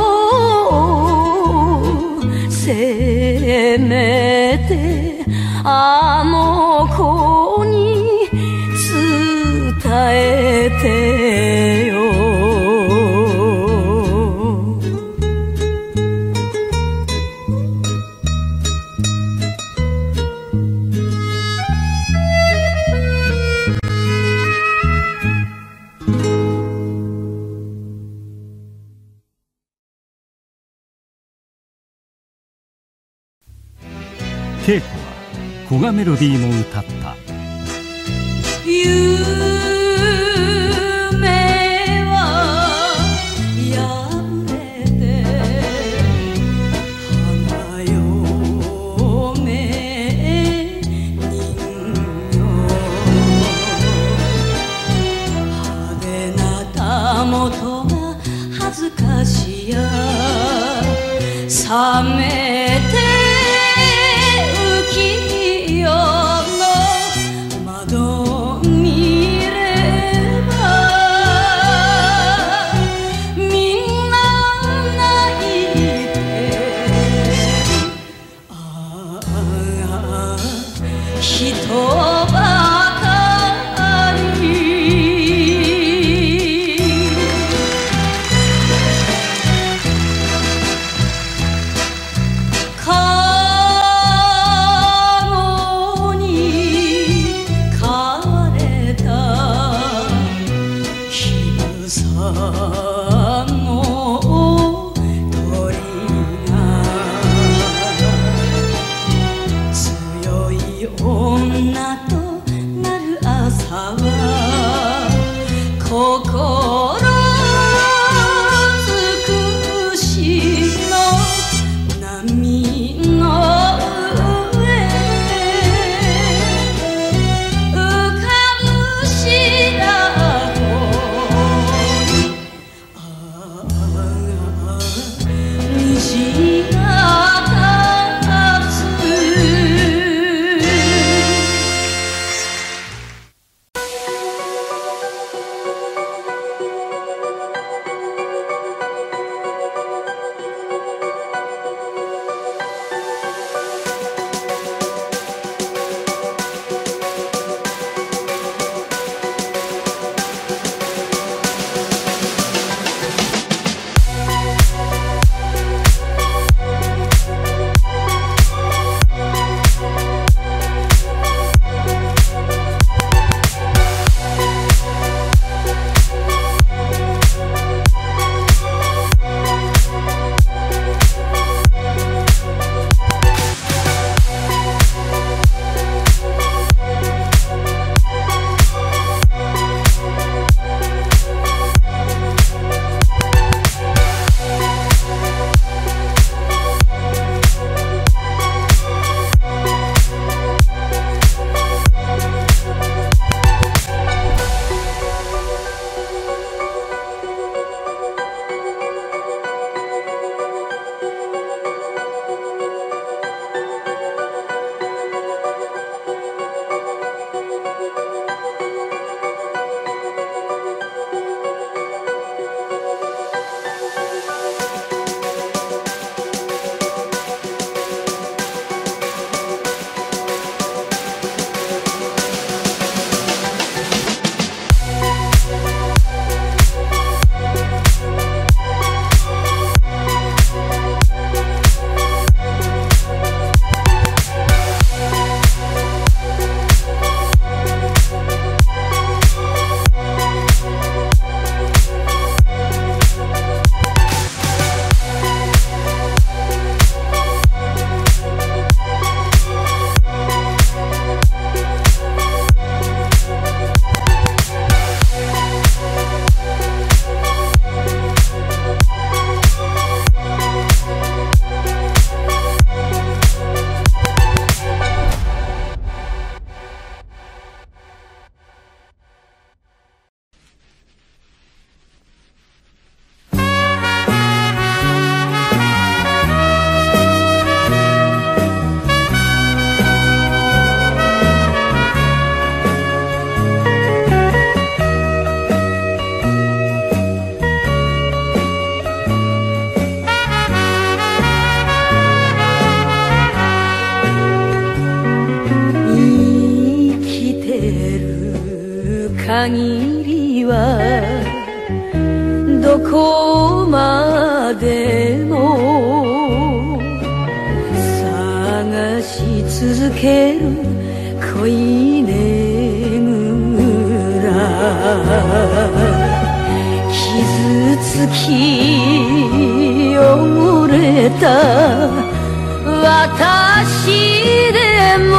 せめてあの子に伝えてよ。 恵子は古賀メロディーも歌った。 夢は破れて花嫁人形派手なたもとが恥ずかしや冷めて女限りはどこまでも探し続ける恋ねぐら傷つき汚れた私でも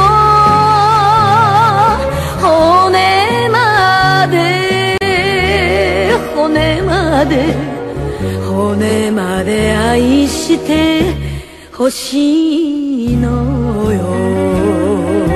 骨まで骨まで骨まで愛してほしいのよ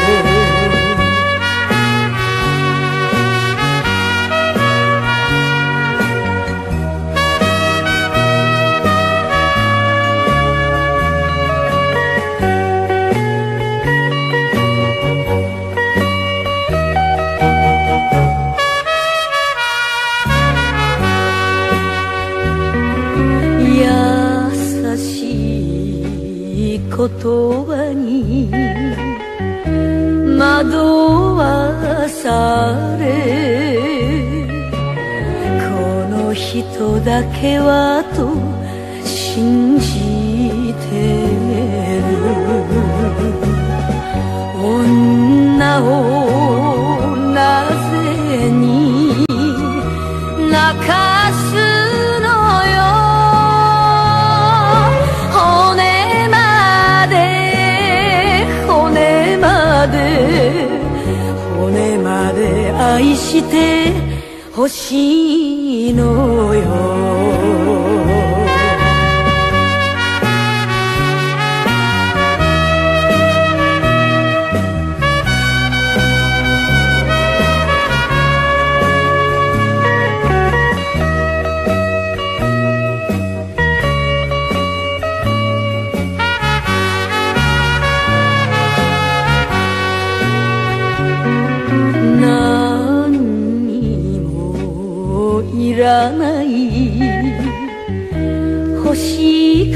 言葉に惑わされこの人だけはと信じてる女をなぜに泣かすのよ骨まで骨まで骨まで愛してほしいのよいらない欲しく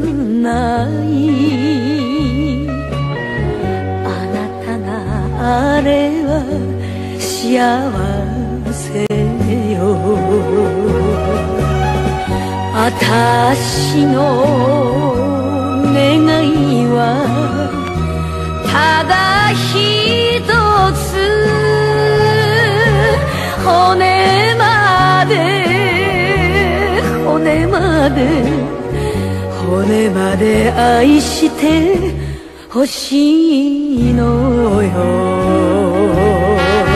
ないあなたがあれは幸せよあたしの願いはただ一つ骨まで骨まで骨まで愛してほしいのよ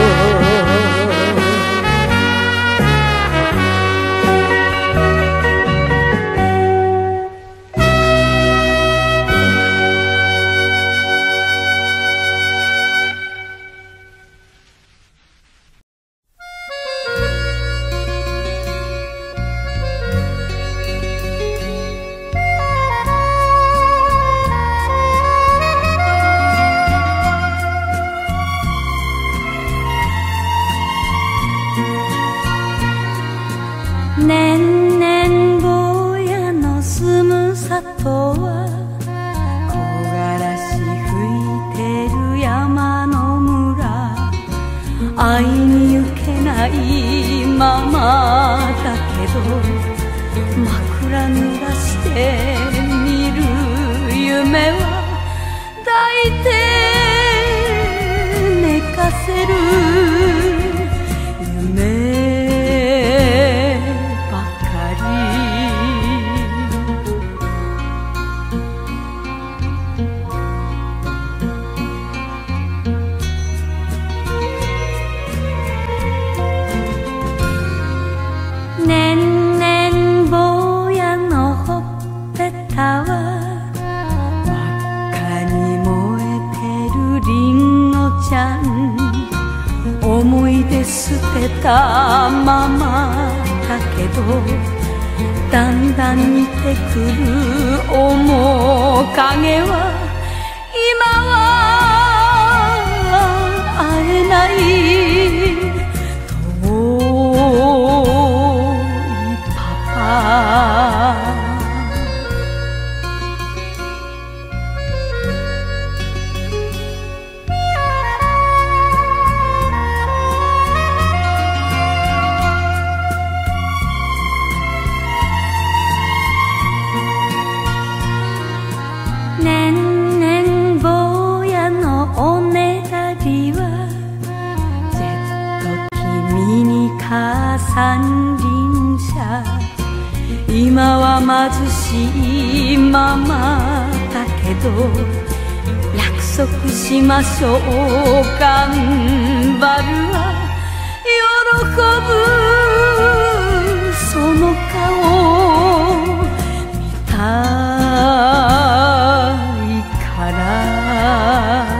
年々坊やの住む里は木枯らし吹いてる山の村会いに行けないままだけど枕濡らして見る夢は抱いて寝かせる夢年々坊やのほっぺたは真っ赤に燃えてるりんごちゃん思い出捨てたままだけどだんだん似てくる面影は今は会えないいままだけど約束しましょう。頑張るわ喜ぶその顔見たいから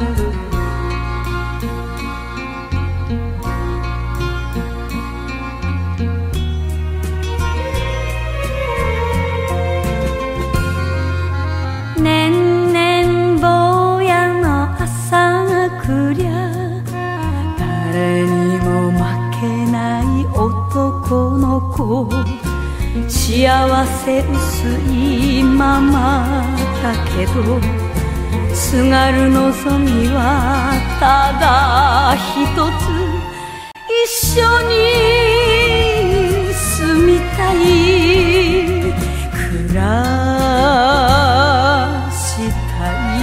男の子幸せ薄いままだけどすがる望みはただ一つ一緒に住みたい暮らしたい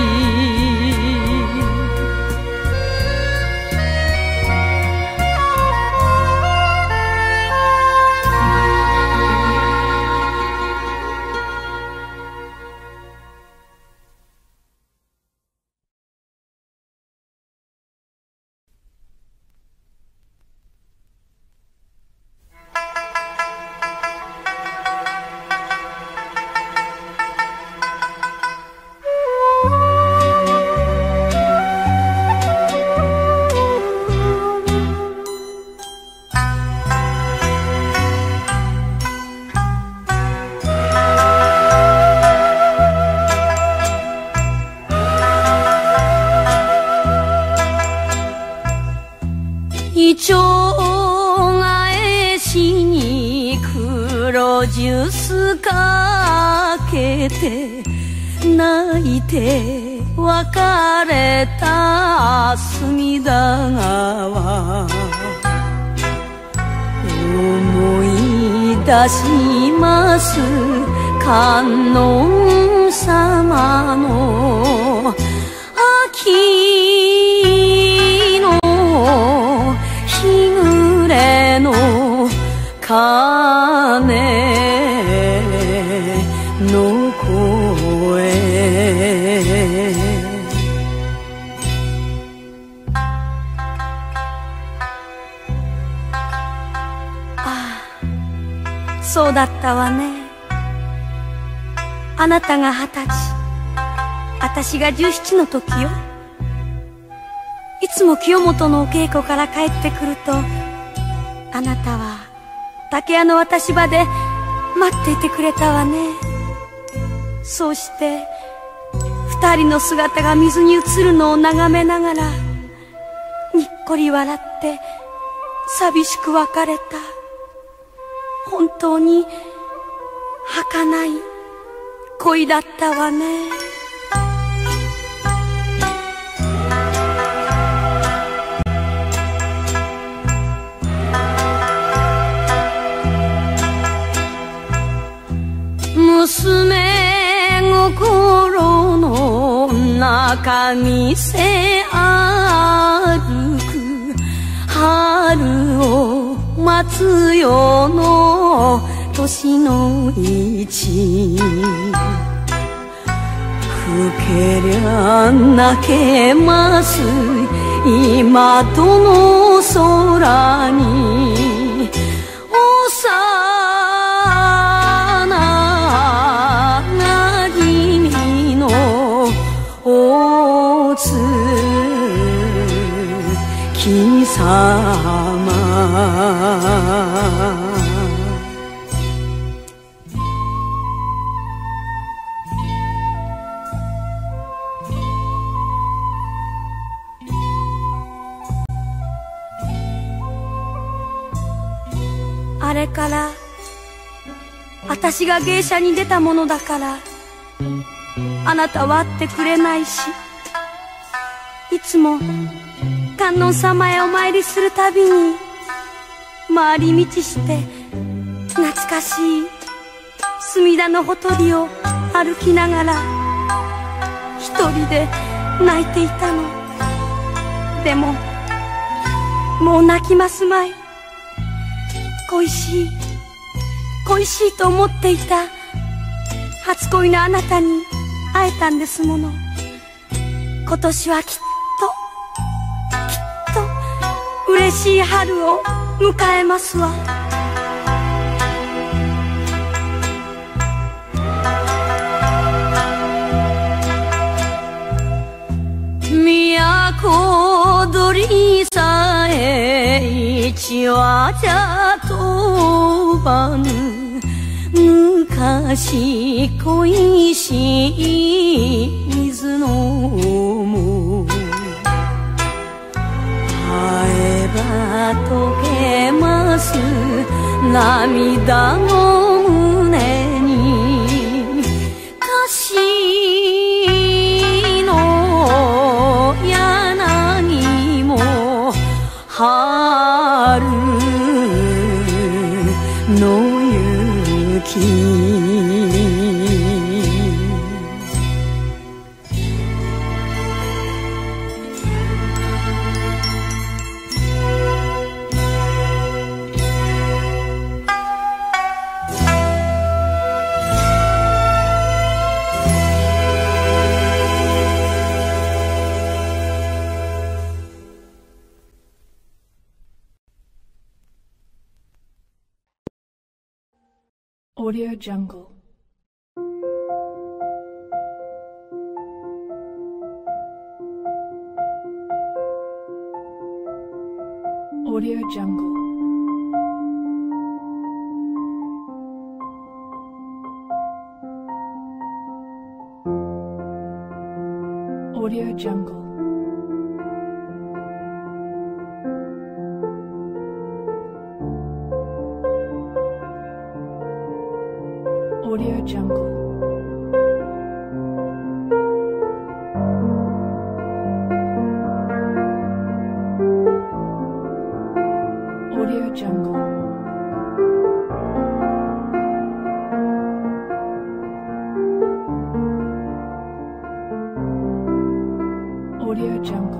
ジュースかけて泣いて別れた隅田川思い出します観音様の秋の日暮れの鐘の声ああそうだったわね。あなたが二十歳私が十七の時よ。いつも清本のお稽古から帰ってくるとあなたは竹屋の渡し場で待っていてくれたわね。そうして二人の姿が水に映るのを眺めながらにっこり笑って寂しく別れた。本当に儚い恋だったわね。娘心の中店歩く春を待つよの年の市ふけりゃ泣けます今どの空におさお月様あれから私が芸者に出たものだからあなたは会ってくれないし、いつも観音様へお参りするたびに回り道して懐かしい隅田のほとりを歩きながら一人で泣いていたの。でももう泣きますまい。恋しい恋しいと思っていた初恋のあなたに会えたんですもの。今年はきっときっと嬉しい春を迎えますわ。都鳥さえ一羽じゃ飛ばぬ昔恋し水のも会えば溶けます涙の胸に歌詞の柳も春の雪 Audio Jungle. Audio Jungle. Audio Jungle. Audio Jungle. Audio Jungle. Audio Jungle.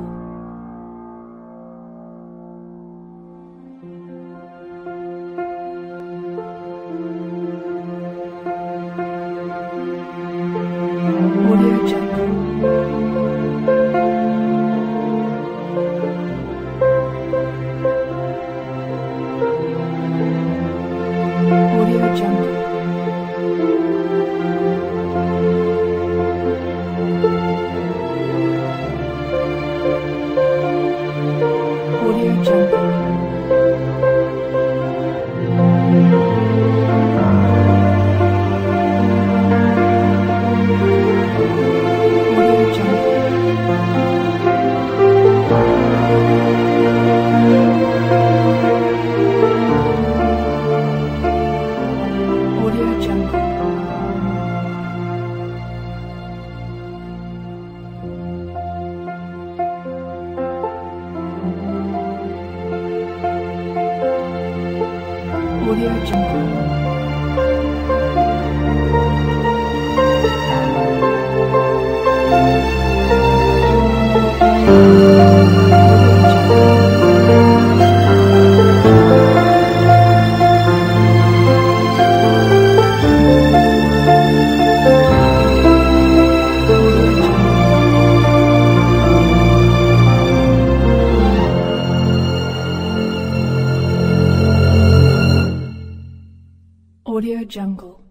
Audio Jungle. Audio Jungle.